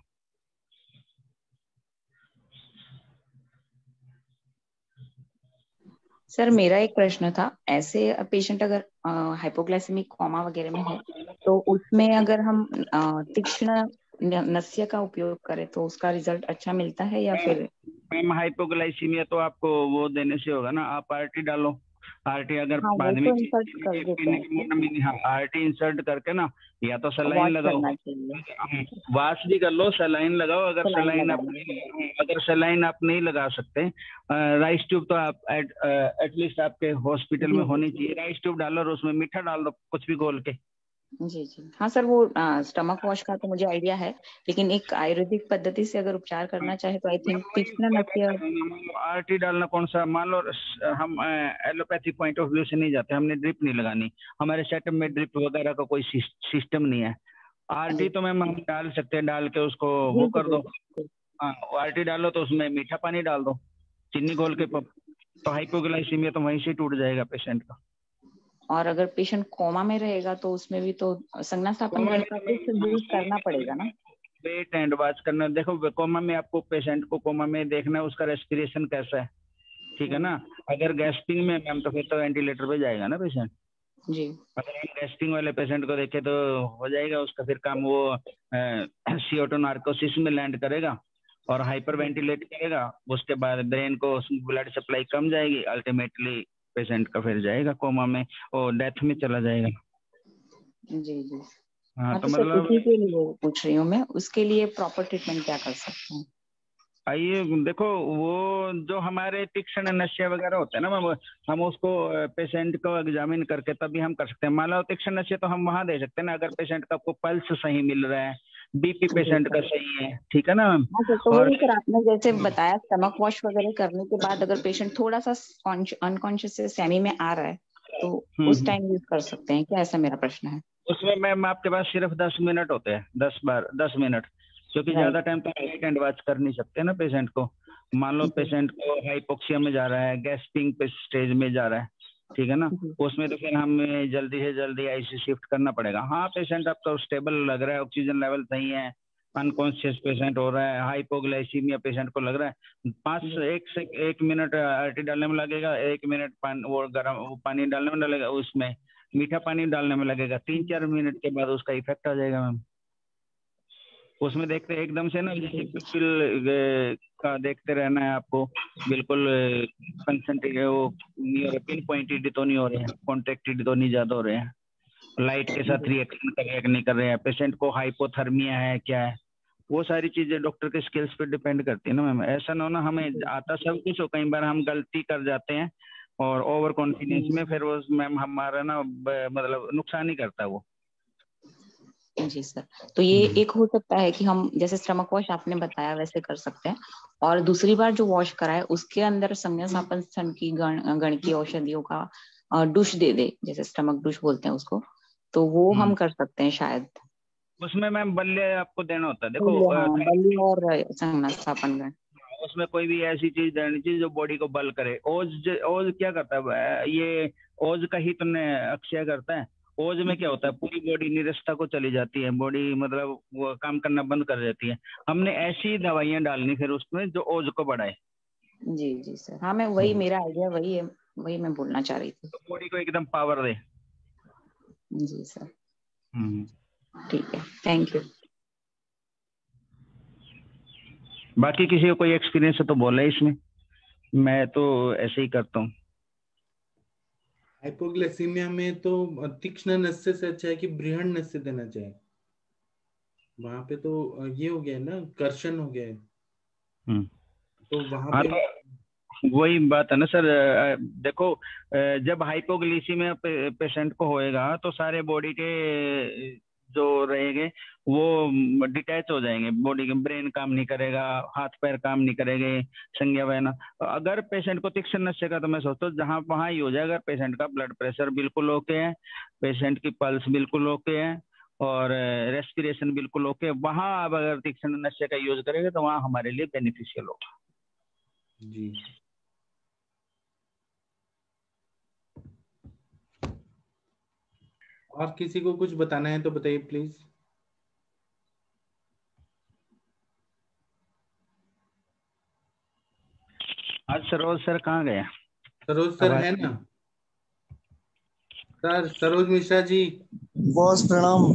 सर मेरा एक प्रश्न था, ऐसे पेशेंट अगर हाइपोग्लाइसेमिक कोमा वगैरह में है, तो उसमें अगर हम तीक्ष्ण नस्य का उपयोग करें तो उसका रिजल्ट अच्छा मिलता है या फिर? मैम हाइपोग्लाइसीमिया तो आपको वो देने से होगा ना, आप आरटी डालो, आरटी अगर हाँ, वो आदमी तो इंसर्ट कर देते हैं इसमें, हाँ आरटी इंसर्ट करके ना, या तो सलाइन वॉश लगाओ, करना चाहिए, वाश भी कर लो, सलाइन लगाओ। अगर सलाइन सलाइन आप लगानी चाहिए। अगर सलाइन आप नहीं लगा सकते, राइस ट्यूब तो आप एटलीस्ट आपके हॉस्पिटल जी में जी होनी जी चाहिए। राइस ट्यूब डालो और उसमें मीठा डाल दो, कुछ भी घोल के। जी जी। हाँ सर, वो स्टमक वॉश का तो मुझे आइडिया है, लेकिन एक आयुर्वेदिक पद्धति से अगर उपचार करना चाहे तो आई मैम थिंक वही तीक्ष्ण मैं नस्य। बता रहा हूँ ना, आरटी डालना कौन सा, मान लो हम एलोपैथिक पॉइंट ऑफ व्यू से नहीं जाते, हमने ड्रिप नहीं लगानी, हमारे सेटअप में ड्रिप वगैरह का कोई सिस्टम नहीं है। आरटी जी तो मैम हम डाल सकते हैं, डाल के उसको वो बिल्कुल कर दो। बिल्कुल। हाँ, आरटी डालो तो उसमें मीठा पानी डाल दो, चीनी घोल के, तो हाइपोग्लाइसीमिया तो वहीं से टूट जाएगा पेशेंट का। और अगर पेशेंट कोमा में रहेगा तो उसमें भी तो संज्ञा स्थापन कोमा गण में का कुछ यूज करना पड़ेगा ना। वेट एंड वॉच करना। देखो कोमा में आपको पेशेंट को कोमा में देखना है उसका रेस्पिरेशन कैसा है, ठीक है ना। अगर गैस्पिंग में मैम तो फिर तो वेंटिलेटर पे जाएगा ना पेशेंट। जी अगर हम गैस्पिंग वाले पेशेंट को देखें तो हो जाएगा उसका फिर काम, वो CO2 नार्कोसिस में लैंड करेगा और हाइपर वेंटिलेट करेगा। उसके बाद ब्रेन को ब्लड सप्लाई कम जाएगी, अल्टीमेटली पेशेंट का फिर जाएगा कोमा में और डेथ में चला जाएगा। जी जी। हाँ हाँ तो तो सर मतलब उसी के लिए पूछ रही हूँ मैं, उसके लिए प्रॉपर ट्रीटमेंट क्या कर सकते हैं? आइए देखो, वो जो हमारे तीक्ष्ण नस्य वगैरह होते हैं ना मैम, हम उसको पेशेंट को एग्जामिन करके तभी हम कर सकते हैं। मान लो तीक्ष्ण नस्य तो हम वहां दे सकते हैं ना, अगर पेशेंट का आपको पल्स सही मिल रहा है, बीपी जी पेशेंट का सर। सही है, ठीक है ना मैम। हाँ सर, तो और वही सर आपने जैसे बताया स्टमक वॉश वगैरह करने के बाद अगर पेशेंट थोड़ा सा अनकॉन्शियस से सेमी में आ रहा है तो उस हम्म, टाइम यूज कर सकते हैं क्या, ऐसा मेरा प्रश्न है। उसमें मैम आपके पास सिर्फ 10 मिनट होते हैं, 10 मिनट, क्योंकि ज्यादा राइट। टाइम तो वेट एंड वॉच कर नहीं सकते ना पेशेंट को। मान लो जी पेशेंट को हाइपोक्सिया में जा रहा है, गैस्पिंग पे स्टेज में जा रहा है, ठीक है ना, जी उसमें तो फिर हमें जल्दी से जल्दी आईसीयू शिफ्ट करना पड़ेगा। हाँ पेशेंट आपका स्टेबल लग रहा है, ऑक्सीजन लेवल सही है, अनकॉन्शियस पेशेंट हो रहा है, हाइपोग्लाइसीमिया पेशेंट को लग रहा है, जी। 1 मिनट आरटी डालने में लगेगा, 1 मिनट वो गर्म वो पानी डालने में लगेगा, उसमें मीठा पानी डालने में लगेगा, 3-4 मिनट के बाद उसका इफेक्ट आ जाएगा मैम। उसमें देखते हैं एकदम से ना, जैसे पिपिल का देखते रहना है आपको, बिल्कुल कंसंट्रेट वो नहीं हो रहे, पिन पॉइंटेड तो नहीं हो रहे हैं, कॉन्ट्रैक्टेड तो नहीं ज्यादा हो रहे हैं, लाइट के साथ रिएक्ट नहीं कर रहे हैं, पेशेंट को हाइपोथर्मिया है क्या है, वो सारी चीजें डॉक्टर के स्किल्स पे डिपेंड करती है ना मैम। ऐसा ना हो ना हमें आता सब कुछ हो, कई बार हम गलती कर जाते हैं और ओवर कॉन्फिडेंस में फिर वो मैम हमारा ना मतलब नुकसान ही करता है वो। जी सर, तो ये एक हो सकता है कि हम जैसे स्टमक वॉश आपने बताया वैसे कर सकते हैं, और दूसरी बार जो वॉश कराए उसके अंदर संज्ञा स्थापन स्तन की गण की औषधियों का डुश दे दे, जैसे स्टमक डुश बोलते हैं उसको, तो वो हम कर सकते हैं शायद। उसमें मैम बल्ले आपको देना होता है, देखो हाँ, बलि और संज्ञा स्थापन गण। उसमें कोई भी ऐसी चीज देनी चाहिए जो बॉडी को बल करे। ओज ओज क्या करता है, ये ओज का ही तुमने अक्षय करता है। ओज में क्या होता है, पूरी बॉडी निरस्ता को चली जाती है, बॉडी मतलब वो काम करना बंद कर देती है। हमने ऐसी दवाइयां डालनी फिर उसमें जो ओज को बढ़ाए। जी जी सर, हाँ मैं वही, मेरा आइडिया वही है, वही मैं बोलना चाह रही थी। तो बॉडी को एकदम पावर दे। जी सर, ठीक है, थैंक यू। बाकी किसी को कोई एक्सपीरियंस है तो बोले इसमें, मैं तो ऐसे ही करता हूँ। हाइपोग्लाइसीमिया में तो तीक्ष्ण नस्य से अच्छा है कि बृहद नस्य देना चाहिए, वहां पे तो ये हो गया ना, कर्षण हो गया है, तो वहां हाँ पे तो वही बात है ना सर। देखो जब हाइपोग्लिसीमिया पेशेंट को होएगा तो सारे बॉडी के जो रहेंगे वो डिटैच हो जाएंगे, बॉडी के ब्रेन काम नहीं करेगा, हाथ पैर काम नहीं करेंगे, संज्ञा वहना। अगर पेशेंट को तीक्ष्ण नस्य का, तो मैं सोचता हूँ जहां वहां ही हो जाए। अगर पेशेंट का ब्लड प्रेशर बिल्कुल ओके है, पेशेंट की पल्स बिल्कुल ओके है और रेस्पिरेशन बिल्कुल ओके, वहां आप अगर तीक्ष्ण नस्य का यूज करेंगे तो वहां हमारे लिए बेनिफिशियल होगा। जी। और किसी को कुछ बताना है तो बताइए प्लीज। आज सरोज सर कहाँ गए? सरोज सर है ना? सर सरोज मिश्रा जी, बॉस प्रणाम।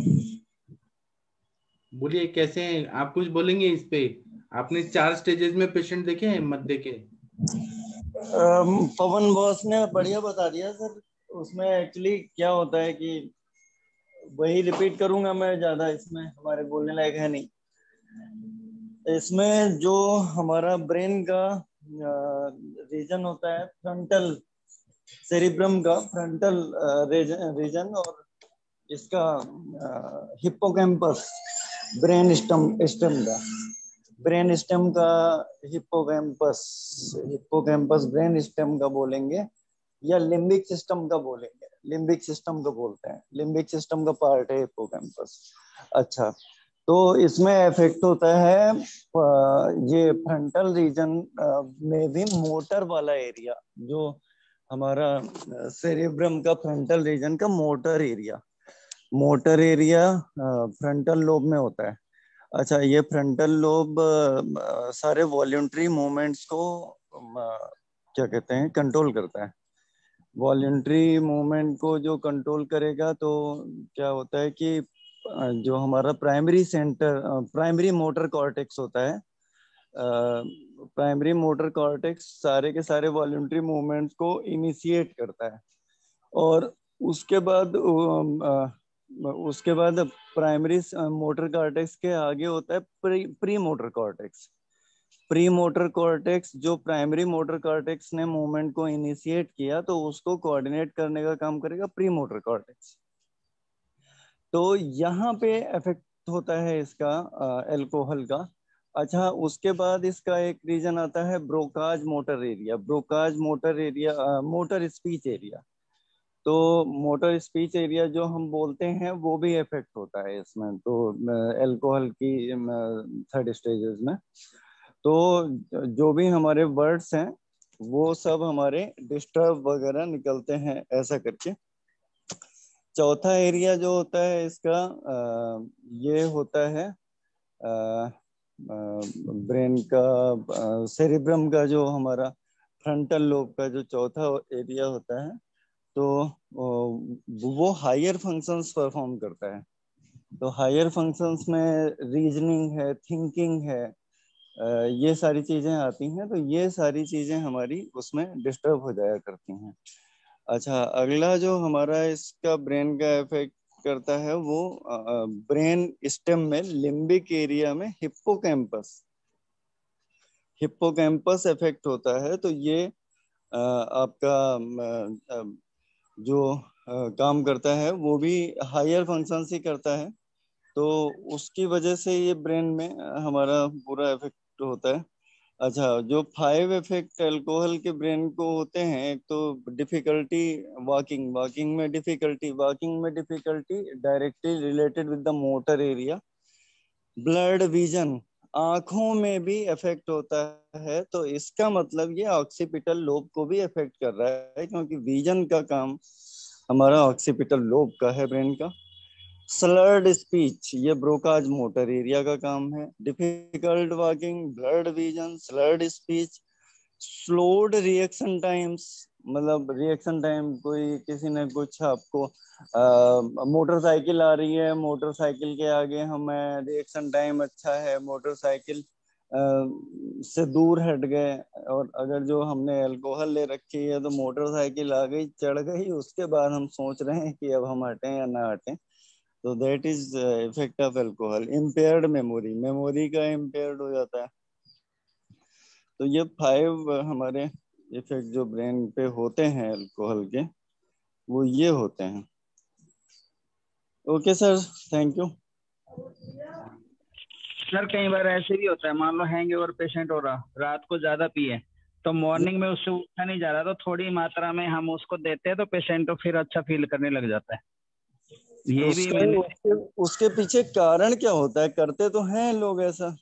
बोलिए कैसे हैं आप, कुछ बोलेंगे इस पे? आपने 4 स्टेजेस में पेशेंट देखे हैं मध्य के? पवन बॉस ने बढ़िया बता दिया सर। उसमें एक्चुअली क्या होता है कि वही रिपीट करूंगा मैं, ज्यादा इसमें हमारे बोलने लायक है नहीं। इसमें जो हमारा ब्रेन का रीजन होता है, फ्रंटल सेरिब्रम का फ्रंटल रीजन, और इसका हिप्पोकैम्पस, ब्रेन स्टेम का ब्रेन स्टेम का हिप्पोकैम्पस हिप्पोकैम्पस ब्रेन स्टेम का बोलेंगे, या लिम्बिक सिस्टम का बोलेंगे। लिम्बिक सिस्टम का बोलते हैं, लिम्बिक सिस्टम का पार्ट है हिप्पोकैम्पस। अच्छा, तो इसमें इफेक्ट होता है ये फ्रंटल रीजन में भी मोटर वाला एरिया, जो हमारा सेरेब्रम का फ्रंटल रीजन का मोटर एरिया फ्रंटल लोब में होता है। अच्छा, ये फ्रंटल लोब सारे वॉल्यूंटरी मूवमेंट्स को क्या कहते हैं, कंट्रोल करता है। वॉल्यूंटरी मूवमेंट को जो कंट्रोल करेगा, तो क्या होता है कि जो हमारा प्राइमरी मोटर कॉर्टेक्स होता है, प्राइमरी मोटर कॉर्टेक्स सारे के सारे वॉल्यूंटरी मूवमेंट्स को इनिशिएट करता है। और उसके बाद प्राइमरी मोटर कॉर्टेक्स के आगे होता है pre motor cortex. Pre motor cortex, जो प्राइमरी मोटर कॉर्टेक्स ने मूवमेंट को इनिशिएट किया, तो उसको कोऑर्डिनेट करने का काम करेगा प्री मोटर कॉर्टेक्स। तो यहाँ पे इफेक्ट होता है इसका अल्कोहल का। अच्छा, उसके बाद इसका एक रीजन आता है broca's motor area. Motor speech area. तो मोटर स्पीच एरिया जो हम बोलते हैं, वो भी इफेक्ट होता है इसमें, तो अल्कोहल की थर्ड स्टेजेस में। तो जो भी हमारे वर्ड्स हैं, वो सब हमारे डिस्टर्ब वगैरह निकलते हैं, ऐसा करके। चौथा एरिया जो होता है इसका, ये होता है ब्रेन का, सेरिब्रम का, जो हमारा फ्रंटल लोब का जो चौथा एरिया होता है, तो वो हायर फंक्शंस परफॉर्म करता है। तो हायर फंक्शंस में रीजनिंग है, थिंकिंग है, ये सारी चीजें आती हैं। तो ये सारी चीजें हमारी उसमें डिस्टर्ब हो जाया करती हैं। अच्छा, अगला जो हमारा इसका ब्रेन का इफेक्ट करता है, वो ब्रेन स्टेम में लिम्बिक एरिया में हिप्पोकैम्पस इफेक्ट होता है। तो ये आपका जो काम करता है, वो भी हायर फंक्शन ही करता है। तो उसकी वजह से ये ब्रेन में हमारा पूरा इफेक्ट होता है। अच्छा, जो 5 इफेक्ट अल्कोहल के ब्रेन को होते हैं, एक तो डिफिकल्टी वॉकिंग में difficulty directly related with the motor area. Blurred vision, आंखों में भी इफेक्ट होता है। तो इसका मतलब ये ऑक्सीपिटल लोब को भी इफेक्ट कर रहा है, क्योंकि विजन का काम हमारा ऑक्सीपिटल लोब का है, ब्रेन का। स्लर्ड स्पीच, ये ब्रोकाज मोटर एरिया का काम है। Difficult walking, blurred vision, slurred speech. Slowed reaction times, मतलब रिएक्शन टाइम, कोई किसी ने कुछ आपको मोटरसाइकिल आ रही है, मोटरसाइकिल के आगे हमें रिएक्शन टाइम अच्छा है, मोटरसाइकिल से दूर हट गए, और अगर जो हमने अल्कोहल ले रखी है, तो मोटरसाइकिल आ गई, चढ़ गई, उसके बाद हम सोच रहे हैं कि अब हम हटें या ना हटें। तो that is effect of alcohol. Impaired memory का इम्पेयर्ड हो जाता है। तो ये 5 हमारे इफेक्ट जो ब्रेन पे होते हैं अल्कोहल के, वो ये होते हैं। Okay sir, thank you. Sir कई बार ऐसे भी होता है, मान लो हैंग ओवर पेशेंट हो रहा, रात को ज्यादा पिए, तो मॉर्निंग में उससे उठा नहीं जा रहा, तो थोड़ी मात्रा में हम उसको देते हैं, तो पेशेंट तो फिर अच्छा फील करने लग जाता है। ये भी मैंने उसके पीछे कारण क्या होता है? करते तो हैं लोग ऐसा।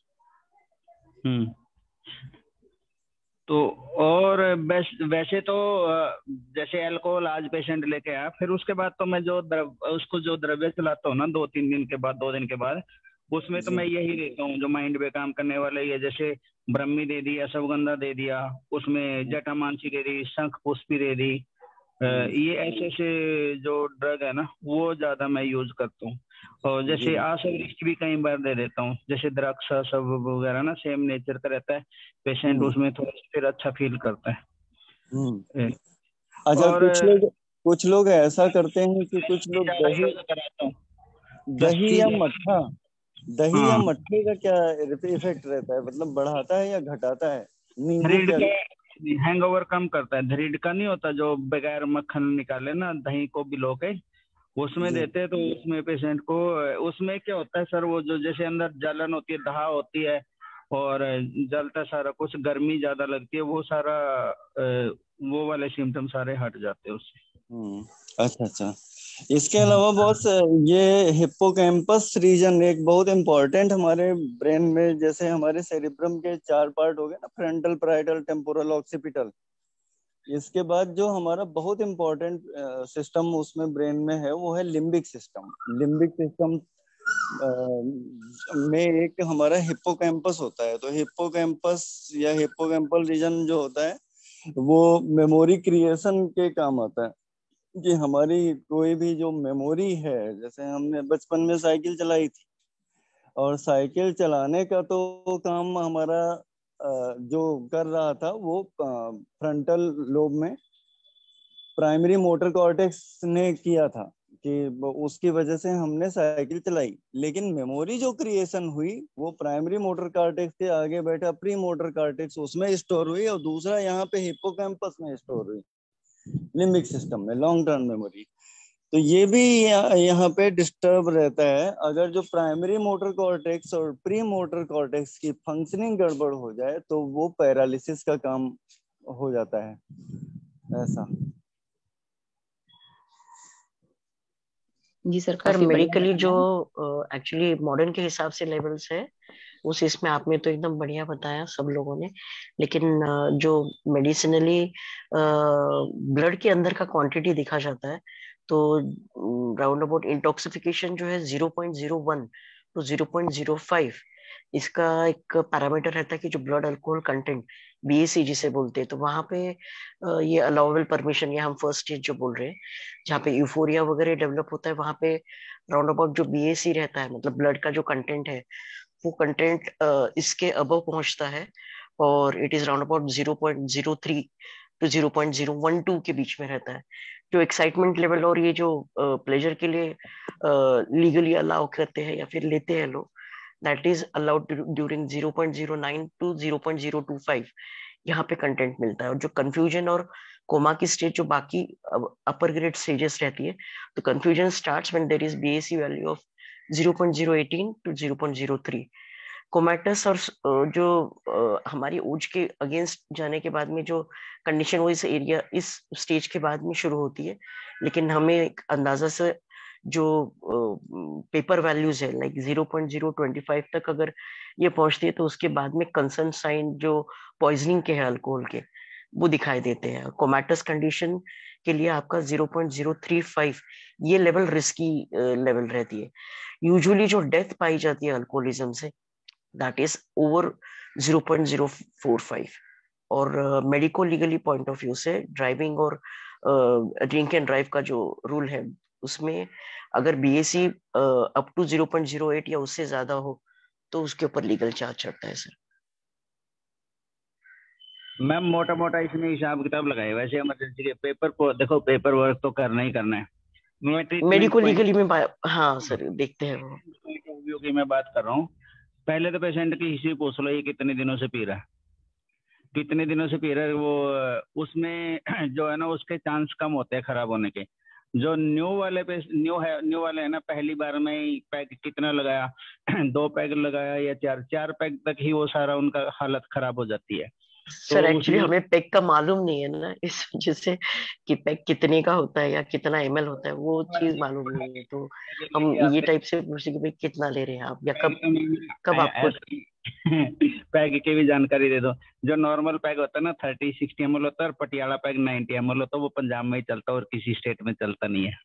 तो और वैसे तो जैसे अल्कोहल आज पेशेंट लेके आया, फिर उसके बाद तो मैं उसको जो द्रव्य चलाता हूँ ना, 2-3 दिन के बाद, 2 दिन के बाद, उसमें तो मैं यही देता हूँ जो माइंड पे काम करने वाला ही है। जैसे ब्रह्मी दे दिया, अश्वगंधा दे दिया, उसमें जटामांसी दे दी, शंख पुष्पी दे दी। ये ऐसे जो ड्रग है ना, वो ज्यादा मैं यूज करता हूँ। और जैसे आशवरिष्ट भी कई बार दे देता हूँ, जैसे द्राक्षा सब वगैरह ना, सेम नेचर का रहता है, पेशेंट उसमें थोड़ा फिर अच्छा फील करता है। हम्म। अच्छा, और कुछ लोग ऐसा करते हैं कि कुछ लोग ज्यादा यूज कराता हूँ। दही लस्सी या मट्ठा दही या हाँ, मट्ठे का क्या इफेक्ट रहता है, मतलब बढ़ाता है या घटाता है? नींबू थ्रीड क्या? का हैंगओवर कम करता है। थ्रीड का नहीं होता जो बगैर मक्खन निकाले ना, दही को भिगो के उसमें जी। देते हैं, तो उसमें पेशेंट को, उसमें क्या होता है सर, वो जो जैसे अंदर जलन होती है, दहा होती है और जलता सारा कुछ, गर्मी ज्यादा लगती है, वो सारा वो वाले सिम्टम सारे हट जाते हैं उससे। अच्छा अच्छा। इसके अलावा ये हिप्पोकैम्पस रीजन एक बहुत इंपॉर्टेंट हमारे ब्रेन में, जैसे हमारे सेरिब्रम के 4 पार्ट हो गए ना, फ्रंटल, पैराइटल, टेम्पोरल, ऑक्सीपिटल। इसके बाद जो हमारा बहुत इंपॉर्टेंट सिस्टम उसमें ब्रेन में है वो है लिम्बिक सिस्टम। लिम्बिक सिस्टम में एक हमारा हिप्पोकैम्पस होता है। तो हिप्पोकैम्पस या हिप्पोकैम्पल रीजन जो होता है वो मेमोरी क्रिएशन के काम आता है। कि हमारी कोई भी जो मेमोरी है, जैसे हमने बचपन में साइकिल चलाई थी, और साइकिल चलाने का तो काम हमारा जो कर रहा था वो फ्रंटल लोब में प्राइमरी मोटर कॉर्टेक्स ने किया था, कि उसकी वजह से हमने साइकिल चलाई। लेकिन मेमोरी जो क्रिएशन हुई वो प्राइमरी मोटर कॉर्टेक्स के आगे बैठा प्री मोटर कॉर्टेक्स उसमें स्टोर हुई, और दूसरा यहाँ पे हिप्पोकैम्पस में स्टोर हुई, लिम्बिक सिस्टम में, लॉन्ग टर्म मेमोरी। तो ये भी यहाँ पे डिस्टर्ब रहता है। अगर जो प्राइमरी मोटर कॉर्टेक्स और प्री मोटर कॉर्टेक्स की फंक्शनिंग गड़बड़ हो जाए तो वो पैरालिसिस का काम हो जाता है, ऐसा। जी सर, सर काफी बढ़िया मेडिकली जो बताया। एक्चुअली मॉडर्न के हिसाब से लेवल्स है उस इसमें आपने तो एकदम बढ़िया बताया सब लोगों ने। लेकिन जो मेडिसिनली ब्लड के अंदर का क्वांटिटी देखा जाता है तो राउंड अबाउट इंटॉक्सिफिकेशन जो है 0.01 टू 0.05 इसका एक पैरामीटर रहता है कि जो ब्लड अल्कोहल कंटेंट बीएसी जिसे बोलते हैं, तो वहां पे ये अलाउेबल परमिशन या हम फर्स्ट स्टेज जो बोल रहे हैं जहाँ पे यूफोरिया वगैरह डेवलप होता है वहां पे राउंड अबाउट जो बीएसी रहता है मतलब ब्लड का जो कंटेंट है वो कंटेंट इसके अबव पहुंचता है और it is round about 0.03 to 0.012 के बीच में रहता है। जो एक्साइटमेंट लेवल और ये जो प्लेजर के लिए लीगली अलाउ करते हैं या फिर लेते हैं लोग, that is allowed during 0.09 to 0.025 यहाँ पे कंटेंट मिलता है। और जो कंफ्यूजन और कोमा की स्टेज जो बाकी अपर ग्रेड स्टेजेस रहती है, तो confusion starts when there is BAC value of 0.018 to 0.03। Comatose और जो हमारी ओज के अगेंस्ट जाने के बाद में जो कंडीशन वो इस एरिया इस स्टेज के बाद में शुरू होती है। लेकिन हमें एक अंदाजा से जो पेपर वैल्यूज है लाइक 0.025 तक अगर ये पहुंचती है तो उसके बाद में कंसर्न साइन जो पॉइजनिंग के हैं अल्कोहल के वो दिखाई देते हैं। कोमेटस कंडीशन के लिए आपका 0.035 ये लेवल रिस्की लेवल रहती है। यूजुअली जो डेथ पाई जाती है alcoholism say that is over 0.045। और medico legally point of view से ड्राइविंग और ड्रिंक एंड ड्राइव का जो रूल है उसमें अगर बीएसी अप टू 0.08 या उससे ज्यादा हो तो उसके ऊपर लीगल चार्ज चढ़ता है सर। मैम मोटा मोटा इसमें हिसाब किताब लगाए, वैसे इमरजेंसी के पेपर को देखो, पेपर वर्क तो करना ही करना है। मैं ट्रीटमेंट मेडिको पॉइंट लीगली में हाँ सर देखते हैं वो। ऑफ व्यू की मैं बात कर रहा हूँ। पहले तो पेशेंट की हिस्ट्री पूछ लो, ये कितने दिनों से पी रहा है, कितने दिनों से पी रहा है। वो उसमें जो है ना उसके चांस कम होते हैं खराब होने के। जो न्यू वाले है ना, पहली बार में ही पैग कितना लगाया 2 पैग लगाया या 4 पैग तक ही वो सारा उनका हालत खराब हो जाती है। सर तो एक्चुअली उसमें हमें पेग का मालूम नहीं है ना इस वजह से कि पेग कितने का होता है या कितना एमएल होता है वो चीज मालूम नहीं है, तो हम लेके ये आते टाइप से पूछे कि भाई कितना ले रहे हैं आप या पैग तो कब आपको। ऐसे पैग की भी जानकारी दे दो। जो नॉर्मल पैग होता है ना 30-60 ml होता है, और पटियाला पैग 90 ml होता है। वो पंजाब में ही चलता है और किसी स्टेट में चलता नहीं है।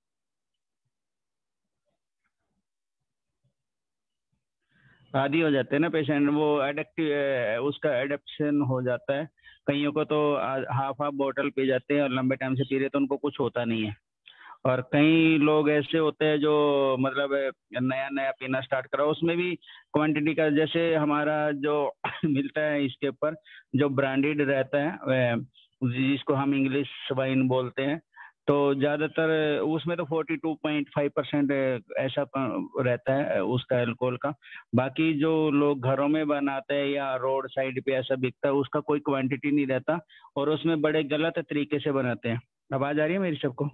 आदी हो जाते हैं ना पेशेंट, वो एडिक्टिव उसका एडिक्शन हो जाता है। कईयों को तो हाफ हाफ बोतल पी जाते हैं और लंबे टाइम से पी रहे तो उनको कुछ होता नहीं है। और कई लोग ऐसे होते हैं जो मतलब नया नया पीना स्टार्ट करा, उसमें भी क्वांटिटी का, जैसे हमारा जो मिलता है इसके ऊपर जो ब्रांडेड रहता है जिसको हम इंग्लिश वाइन बोलते हैं, तो ज्यादातर उसमें तो 42.5% ऐसा रहता है उसका अल्कोहल का। बाकी जो लोग घरों में बनाते हैं या रोड साइड पे ऐसा बिकता है उसका कोई क्वांटिटी नहीं रहता, और उसमें बड़े गलत तरीके से बनाते हैं। आवाज आ रही है मेरी सबको?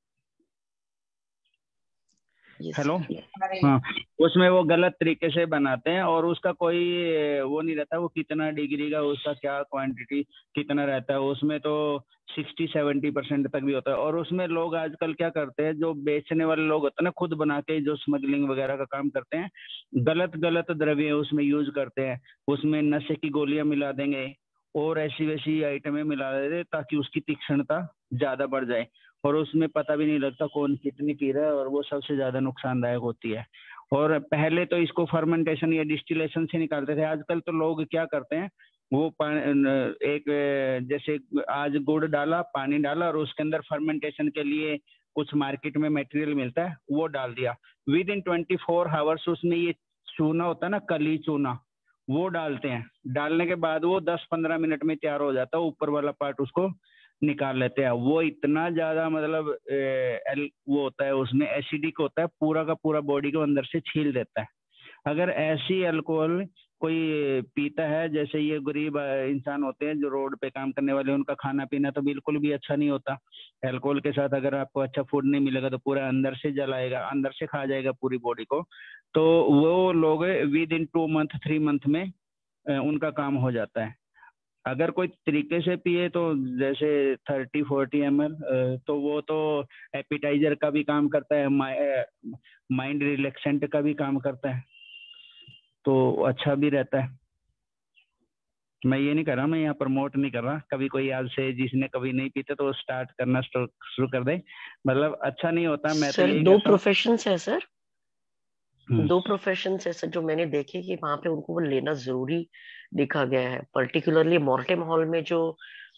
हेलो, हाँ, उसमें वो गलत तरीके से बनाते हैं और उसका कोई वो नहीं रहता, वो कितना डिग्री का उसका क्या क्वांटिटी कितना रहता है, उसमें तो 60-70% तक भी होता है। और उसमें लोग आजकल क्या करते हैं, जो बेचने वाले लोग होते हैं ना, खुद बना के जो स्मगलिंग वगैरह का काम करते हैं, गलत गलत द्रव्य उसमें यूज करते हैं। उसमें नशे की गोलियां मिला देंगे और ऐसी वैसी आइटमें मिला देते ताकि उसकी तीक्ष्णता ज्यादा बढ़ जाए, और उसमें पता भी नहीं लगता कौन कितनी पी रहा है, और वो सबसे ज्यादा नुकसानदायक होती है। और पहले तो इसको फर्मेंटेशन या डिस्टिलेशन से निकालते थे, आजकल तो लोग क्या करते हैं, वो एक जैसे आज गुड़ डाला, पानी डाला और उसके अंदर फर्मेंटेशन के लिए कुछ मार्केट में मटेरियल मिलता है, वो डाल दिया। विद इन 24 आवर्स उसमें ये चूना होता है ना, कली चूना, वो डालते हैं। डालने के बाद वो 10-15 मिनट में तैयार हो जाता है, ऊपर वाला पार्ट उसको निकाल लेते हैं। वो इतना ज्यादा मतलब वो होता है, उसमें एसिडिक होता है, पूरा का पूरा बॉडी को अंदर से छील देता है। अगर ऐसी अल्कोहल कोई पीता है, जैसे ये गरीब इंसान होते हैं जो रोड पे काम करने वाले, उनका खाना पीना तो बिल्कुल भी अच्छा नहीं होता। अल्कोहल के साथ अगर आपको अच्छा फूड नहीं मिलेगा तो पूरा अंदर से जलाएगा, अंदर से खा जाएगा पूरी बॉडी को। तो वो लोग विद इन 2 मंथ 3 मंथ में उनका काम हो जाता है। अगर कोई तरीके से पिए तो जैसे 30-40 ml, तो वो तो एपिटाइजर का भी काम करता है, माइंड रिलैक्सेंट का भी काम करता है, तो अच्छा भी रहता है। मैं ये नहीं कर रहा, मैं यहाँ प्रमोट नहीं कर रहा। कभी कोई आज से जिसने कभी नहीं पीते तो स्टार्ट करना शुरू कर दे, मतलब अच्छा नहीं होता। मैं तो यही दो कहता हूँ। प्रोफेशंस है सर, 2 प्रोफेशंस है सर जो मैंने देखे कि वहां पे उनको वो लेना जरूरी देखा गया है। पर्टिकुलरली मॉर्टेम हॉल में जो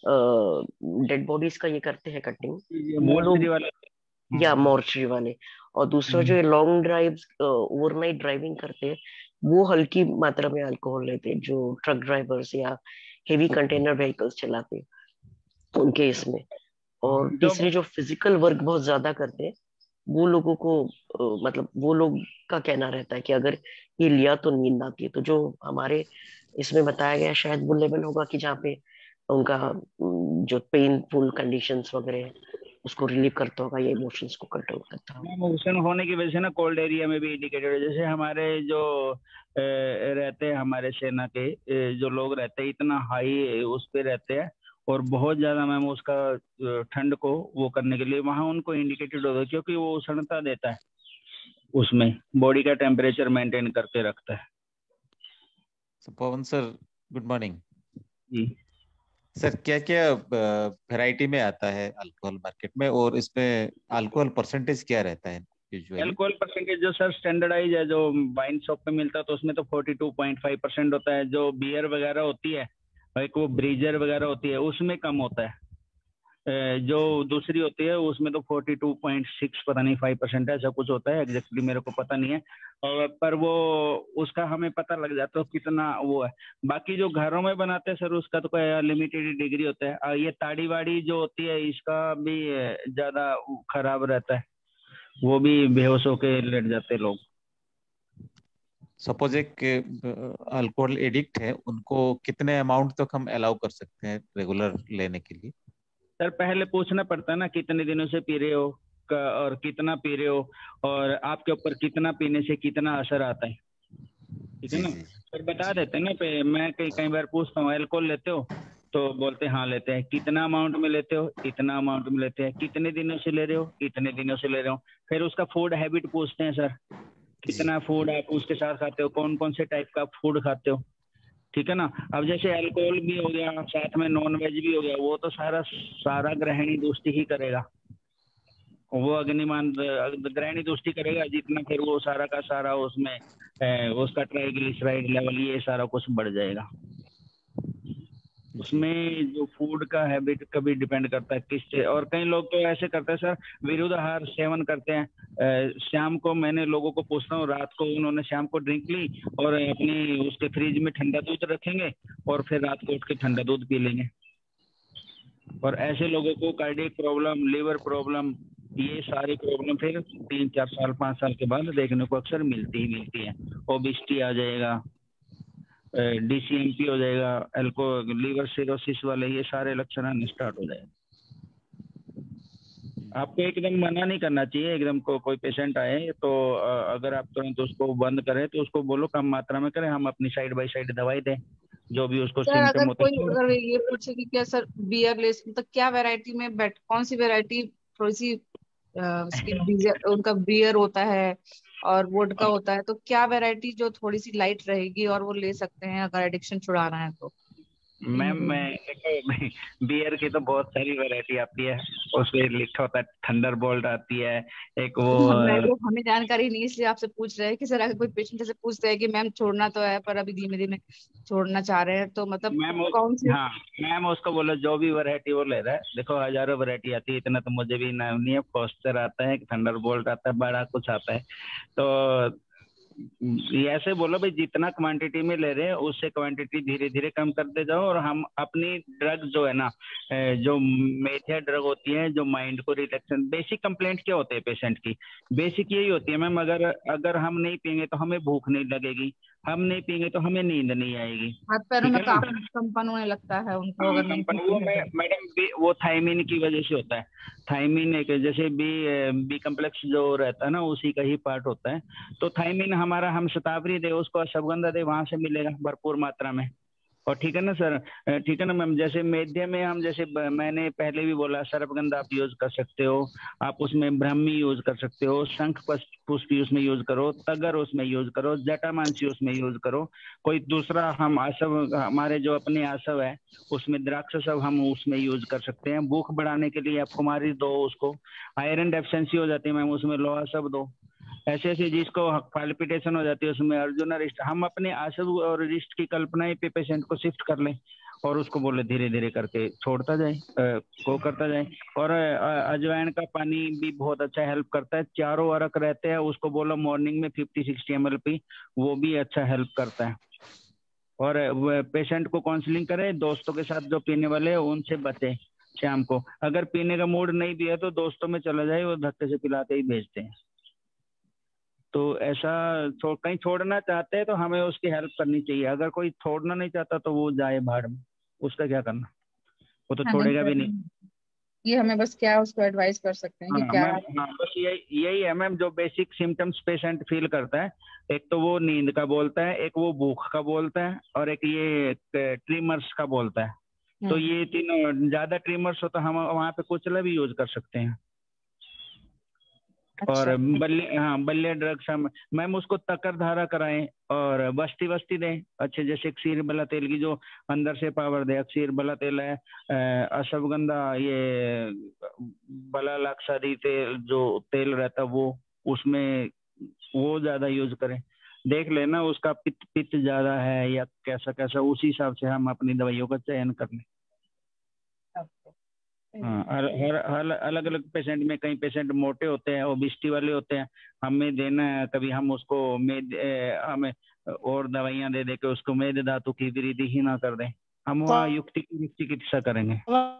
डेड बॉडीज का ये करते हैं कटिंग, वो लोग, मोर्चरी वाले, या मॉर्चरी वाले, और दूसरा जो लॉन्ग ड्राइव ओवरनाइट ड्राइविंग करते हैं, वो हल्की मात्रा में अल्कोहल लेते हैं, जो ट्रक ड्राइवर्स या हेवी कंटेनर व्हीकल्स चलाते हैं उनके इसमें। और जो तीसरे जो फिजिकल वर्क बहुत ज्यादा करते हैं, वो लोगों को मतलब वो लोग का कहना रहता है कि अगर ये लिया तो नींद आती है। तो जो हमारे इसमें बताया गया शायद वो लेवल होगा कि जहाँ पे उनका जो पेनफुल कंडीशंस वगैरह है, उसको रिलीव करता होगा या इमोशंस को कंट्रोल करता होगा। इमोशन होने की वजह से ना कोल्ड एरिया में भी इंडिकेटेड है। जैसे हमारे जो रहते हैं, हमारे सेना के जो लोग रहते हैं, इतना हाई उस पे रहते हैं और बहुत ज्यादा मैम उसका ठंड को वो करने के लिए वहां उनको इंडिकेटेड होगा, क्योंकि वो उष्णता देता है, उसमें बॉडी का टेम्परेचर मेंटेन करके रखता है। पवन सर, गुड मॉर्निंग जी सर। क्या क्या वैरायटी में आता है अल्कोहल मार्केट में, और इसमें अल्कोहल परसेंटेज क्या रहता है यूजुअली? अल्कोहल परसेंटेज जो सर स्टैंडर्डाइज है, जो वाइन शॉप पे मिलता है, तो उसमें तो 42.5% होता है। जो बियर वगैरह होती है, एक वो ब्रीजर वगैरह होती है, उसमें कम होता है। जो दूसरी होती है उसमें तो 42.6 पता नहीं 5% ऐसा कुछ होता है, एग्जैक्टली मेरे को पता नहीं है। और पर वो उसका हमें पता लग जाता है कितना वो है। बाकी जो घरों में बनाते हैं सर, उसका तो कोई लिमिटेड डिग्री होता है। ये ताड़ी वाड़ी जो होती है, इसका भी ज्यादा खराब रहता है, वो भी बेहोश होके लेट जाते हैं लोग। सपोज एक अल्कोहल एडिक्ट है, उनको कितने अमाउंट तक हम अलाउ कर सकते हैं रेगुलर लेने के लिए? सर पहले पूछना पड़ता है ना कितने दिनों से पी रहे हो और कितना पी रहे हो, और आपके ऊपर कितना पीने से कितना असर आता है, ठीक है ना। फिर बता देते हैं ना पे। मैं कई बार पूछता हूँ अल्कोहल लेते हो, तो बोलते हाँ लेते हैं। कितना अमाउंट में लेते हो? इतना अमाउंट में लेते हैं। कितने दिनों से ले रहे हो? इतने दिनों से ले रहे हो। फिर उसका फूड हैबिट पूछते हैं सर, कितना फूड आप उसके साथ खाते हो, कौन कौन से टाइप का फूड खाते हो, ठीक है ना। अब जैसे अल्कोहल भी हो गया, साथ में नॉन वेज भी हो गया, वो तो सारा ग्रहणी दोस्ती ही करेगा। वो अग्निमान ग्रहणी दोस्ती करेगा जितना, फिर वो सारा का सारा उसमें उसका ट्राइग्लिसराइड लेवल ये सारा कुछ बढ़ जाएगा। उसमें जो फूड का हैबिट कभी डिपेंड करता है किससे। और कई लोग तो ऐसे करते हैं सर, विरुद्ध आहार सेवन करते हैं। शाम को मैंने लोगों को पूछता हूँ, रात को उन्होंने शाम को ड्रिंक ली और अपनी उसके फ्रिज में ठंडा दूध रखेंगे और फिर रात को उठ के ठंडा दूध पी लेंगे। और ऐसे लोगों को कार्डियक प्रॉब्लम, लिवर प्रॉब्लम, ये सारी प्रॉब्लम फिर 3-4 साल 5 साल के बाद देखने को अक्सर मिलती है। ओबिसिटी आ जाएगा, DCMP हो जाएगा, लीवर सिरोसिस वाले ये सारे लक्षण आने स्टार्ट हो जाएंगे। आपको एकदम मना नहीं करना चाहिए। एकदम कोई पेशेंट आए तो अगर आप तुरंत उसको बंद करें तो उसको बोलो कम मात्रा में करें, हम अपनी साइड बाय साइड दवाई दें जो भी उसको सर सिम्टम अगर होते कोई हैं। अगर ये पूछे कि क्या सर बियर ले तो क्या वैरायटी में कौन सी वैरायटी थोड़ी सी उसकी उनका बियर होता है और वोडका होता है, तो क्या वैरायटी जो थोड़ी सी लाइट रहेगी और वो ले सकते हैं अगर एडिक्शन छुड़ाना है तो? मैम बियर की तो बहुत सारी वैरायटी आती है, उसमें लिखा होता है थंडर बोल्ट आती है, एक वो हमें जानकारी नहीं इसलिए आपसे पूछ रहे हैं कि सर अगर कोई पेशेंट जैसे पूछते हैं कि मैम छोड़ना तो है पर अभी धीमे धीमे छोड़ना चाह रहे हैं तो मतलब मैम कौन सी? हाँ मैम उसको बोलो जो भी वैरायटी वो ले रहा है। देखो हजारों वैरायटी आती है, इतना तो मुझे भी नाम नहीं है। फोस्टर आता है, थंडर बोल्ट आता है, बड़ा कुछ आता है। तो ये ऐसे बोलो भाई जितना क्वांटिटी में ले रहे हैं उससे क्वांटिटी धीरे धीरे कम करते जाओ। और हम अपनी ड्रग जो है ना, जो मेथिया ड्रग होती है जो माइंड को रिलैक्सन, बेसिक कंप्लेंट क्या होते हैं पेशेंट की, बेसिक यही होती है मैम, अगर हम नहीं पियेंगे तो हमें भूख नहीं लगेगी, हम नहीं पियेंगे तो हमें नींद नहीं आएगी, हाथ पैरों ठीक में है ना। कंपन होने लगता है उनको हाँ अगर नहीं कंपनी पीते वो हैं तो। मैडम वो थायमिन की वजह से होता है। थायमिन एक जैसे बी कम्प्लेक्स जो रहता है ना उसी का ही पार्ट होता है। तो थायमिन हमारा हम शतावरी दे, उसको अश्वगंधा दे, वहां से मिलेगा भरपूर मात्रा में। और ठीक है ना सर, ठीक है ना मैम। जैसे मेध्य में हम जैसे मैंने पहले भी बोला सर्पगंधा आप यूज कर सकते हो, आप उसमें ब्राह्मी यूज कर सकते हो, शंख पुष्पी उसमें यूज करो, तगर उसमें यूज करो, जटामांसी उसमें यूज करो। कोई दूसरा हम आसव, हमारे जो अपने आसव है उसमें द्राक्ष सब हम उसमें यूज कर सकते हैं। भूख बढ़ाने के लिए आप कुमारी दो, उसको आयरन डेफिशिएंसी हो जाती है मैम उसमें लोहा सब दो। ऐसे ऐसे जिसको पाल्पिटेशन हो जाती है उसमें अर्जुन रिस्ट, हम अपने आंसू और रिस्ट की कल्पनाएं पे पेशेंट को शिफ्ट कर लें और उसको बोले धीरे धीरे करके छोड़ता जाए, को करता जाए। और अजवाइन का पानी भी बहुत अच्छा हेल्प करता है। चारों अरक रहते हैं, उसको बोलो मॉर्निंग में 50-60 ml पी, वो भी अच्छा हेल्प करता है। और पेशेंट को काउंसलिंग करें, दोस्तों के साथ जो पीने वाले हैं उनसे बचे। शाम को अगर पीने का मूड नहीं भी है तो दोस्तों में चला जाए, वो धक्के से पिलाते ही भेजते हैं। तो ऐसा कहीं छोड़ना चाहते हैं तो हमें उसकी हेल्प करनी चाहिए। अगर कोई छोड़ना नहीं चाहता तो वो जाए भाड़ में, उसका क्या करना, वो तो छोड़ेगा भी नहीं। ये हमें बस क्या उसको एडवाइस कर सकते हैं कि हाँ क्या? मैम, हाँ बस यही है मैम, जो बेसिक सिम्टम्स पेशेंट फील करता है। एक तो वो नींद का बोलता है, एक वो भूख का बोलता है, और एक ये ट्रीमर्स का बोलता है। तो ये तीनों, ज्यादा ट्रीमर्स हो तो हम वहाँ पे कुचला भी यूज कर सकते हैं। और बल्ले ड्रग्स हम मैम उसको तकर धारा कराएं और बस्ती दें अच्छे, जैसे क्षीर बला तेल की जो अंदर से पावर दे। क्षीर बला तेल है, अश्वगंधा, ये बला लाक्षादी तेल जो तेल रहता है वो, उसमें वो ज्यादा यूज करें। देख लेना उसका पित्त ज्यादा है या कैसा, उसी हिसाब से हम अपनी दवाइयों का चयन कर लें। हाँ, हर अलग अलग पेशेंट में, कई पेशेंट मोटे होते हैं, ओबिसिटी वाले होते हैं, हमें देना है कभी हम उसको हमें और दवाइयां दे के उसको मेद धातु की वृद्धि ही ना कर दें। हम वहाँ युक्ति की चिकित्सा करेंगे।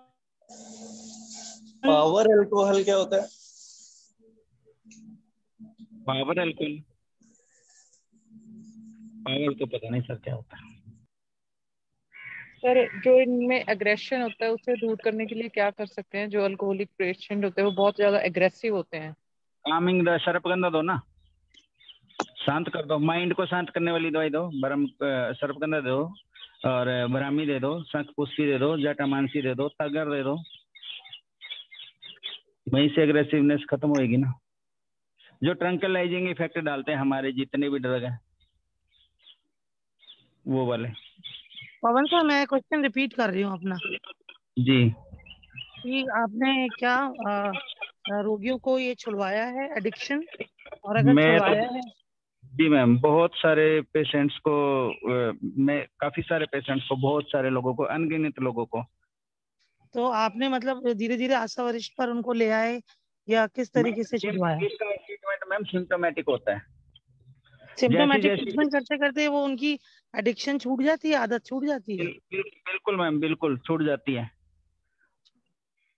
पावर अल्कोहल क्या होता है? पावर अल्कोहल, पावर तो पता नहीं सर क्या होता है। सर जो इनमें एग्रेशन होता है उसे दूर करने के लिए क्या कर सकते हैं? जो अल्कोहलिक पेशेंट होते हैं वो बहुत ज्यादा एग्रेसिव होते हैं। कामिंग सर्पगंधा दो ना, शांत कर दो, माइंड को शांत करने वाली दवाई दो। सर्पगंधा दो, और ब्राह्मी दे दो, शंख पुष्पी दे दो, जटामांसी दे दो, तगर दे दो, वहीं से एग्रेसिवनेस खत्म होएगी ना। जो ट्रंकलाइजिंग इफेक्ट डालते हैं हमारे जितने भी ड्रग हैं वो वाले। पवन सर मैं क्वेश्चन रिपीट कर रही हूँ अपना जी, कि आपने क्या रोगियों को ये छुड़वाया है एडिक्शन, और अगर छुड़वाया है? जी मैम, बहुत सारे पेशेंट्स को, मैं काफी सारे पेशेंट्स को, बहुत सारे लोगों को, अनगिनत लोगों को। तो आपने मतलब धीरे धीरे आशा वरिष्ठ पर उनको ले आए या किस तरीके से छुड़वाया? इसका ट्रीटमेंट मैम सिम्टोमेटिक होता है। सिम्टोमेटिक ट्रीटमेंट करते करते वो उनकी एडिक्शन छूट जाती है, आदत छूट जाती है? बिल्कुल मैम, बिल्कुल छूट जाती है।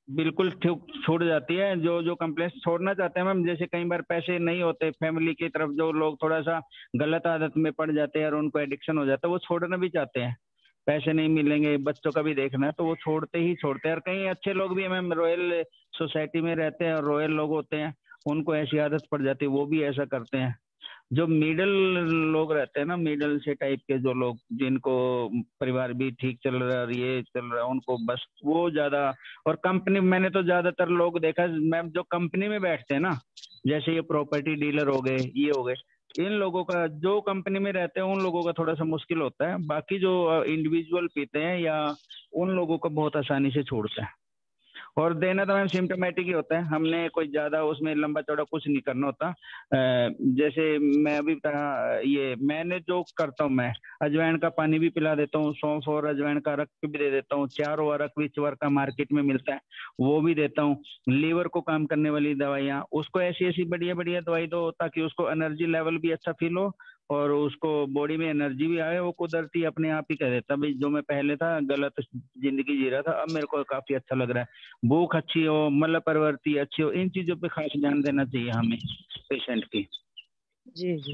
बिल्कुल छूट जाती है। जो जो कंप्लेंट छोड़ना चाहते हैं मैम, जैसे कई बार पैसे नहीं होते फैमिली की तरफ, जो लोग थोड़ा सा गलत आदत में पड़ जाते हैं और उनको एडिक्शन हो जाता है, वो छोड़ना भी चाहते हैं, पैसे नहीं मिलेंगे, बच्चों का भी देखना है, तो वो छोड़ते ही छोड़ते हैं। और कई अच्छे लोग भी हैं मैम, रॉयल सोसाइटी में रहते हैं और रॉयल लोग होते हैं, उनको ऐसी आदत पड़ जाती है, वो भी ऐसा करते हैं। जो मिडल लोग रहते हैं ना, मिडल से टाइप के जो लोग, जिनको परिवार भी ठीक चल रहा है और ये चल रहा है, उनको बस वो ज्यादा। और कंपनी, मैंने तो ज्यादातर लोग देखा मैम, जो कंपनी में बैठते हैं ना, जैसे ये प्रॉपर्टी डीलर हो गए, ये हो गए, इन लोगों का, जो कंपनी में रहते हैं उन लोगों का थोड़ा सा मुश्किल होता है। बाकी जो इंडिविजुअल पीते हैं या उन लोगों को बहुत आसानी से छोड़ते हैं। और देना तो मैम सिम्टोमेटिक ही होता है, हमने कोई ज्यादा उसमें लंबा चौड़ा कुछ नहीं करना होता। जैसे मैं अभी ये मैंने जो करता हूँ, मैं अजवाइन का पानी भी पिला देता हूँ, सौंफ और अजवाइन का रख भी दे देता हूँ, चारों अरक विचवर का मार्केट में मिलता है वो भी देता हूँ। लीवर को काम करने वाली दवाइयाँ, उसको ऐसी ऐसी बढ़िया बढ़िया दवाई दो ताकि उसको एनर्जी लेवल भी अच्छा फील हो और उसको बॉडी में एनर्जी भी आए। वो कुदरती अपने आप ही कह देता भाई, जो मैं पहले था गलत जिंदगी जी रहा था, अब मेरे को काफी अच्छा लग रहा है। भूख अच्छी हो, मल प्रवृत्ति अच्छी हो, इन चीजों पे खास ध्यान देना चाहिए हमें पेशेंट की। जी जी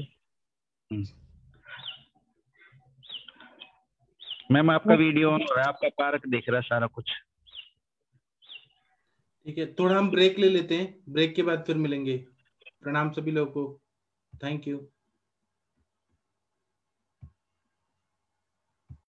मैम आपका वीडियो ऑन हो रहा है, आपका पार्क दिख रहा है सारा कुछ। ठीक है, थोड़ा हम ब्रेक ले लेते हैं, ब्रेक के बाद फिर मिलेंगे। प्रणाम सभी लोगों को, थैंक यू।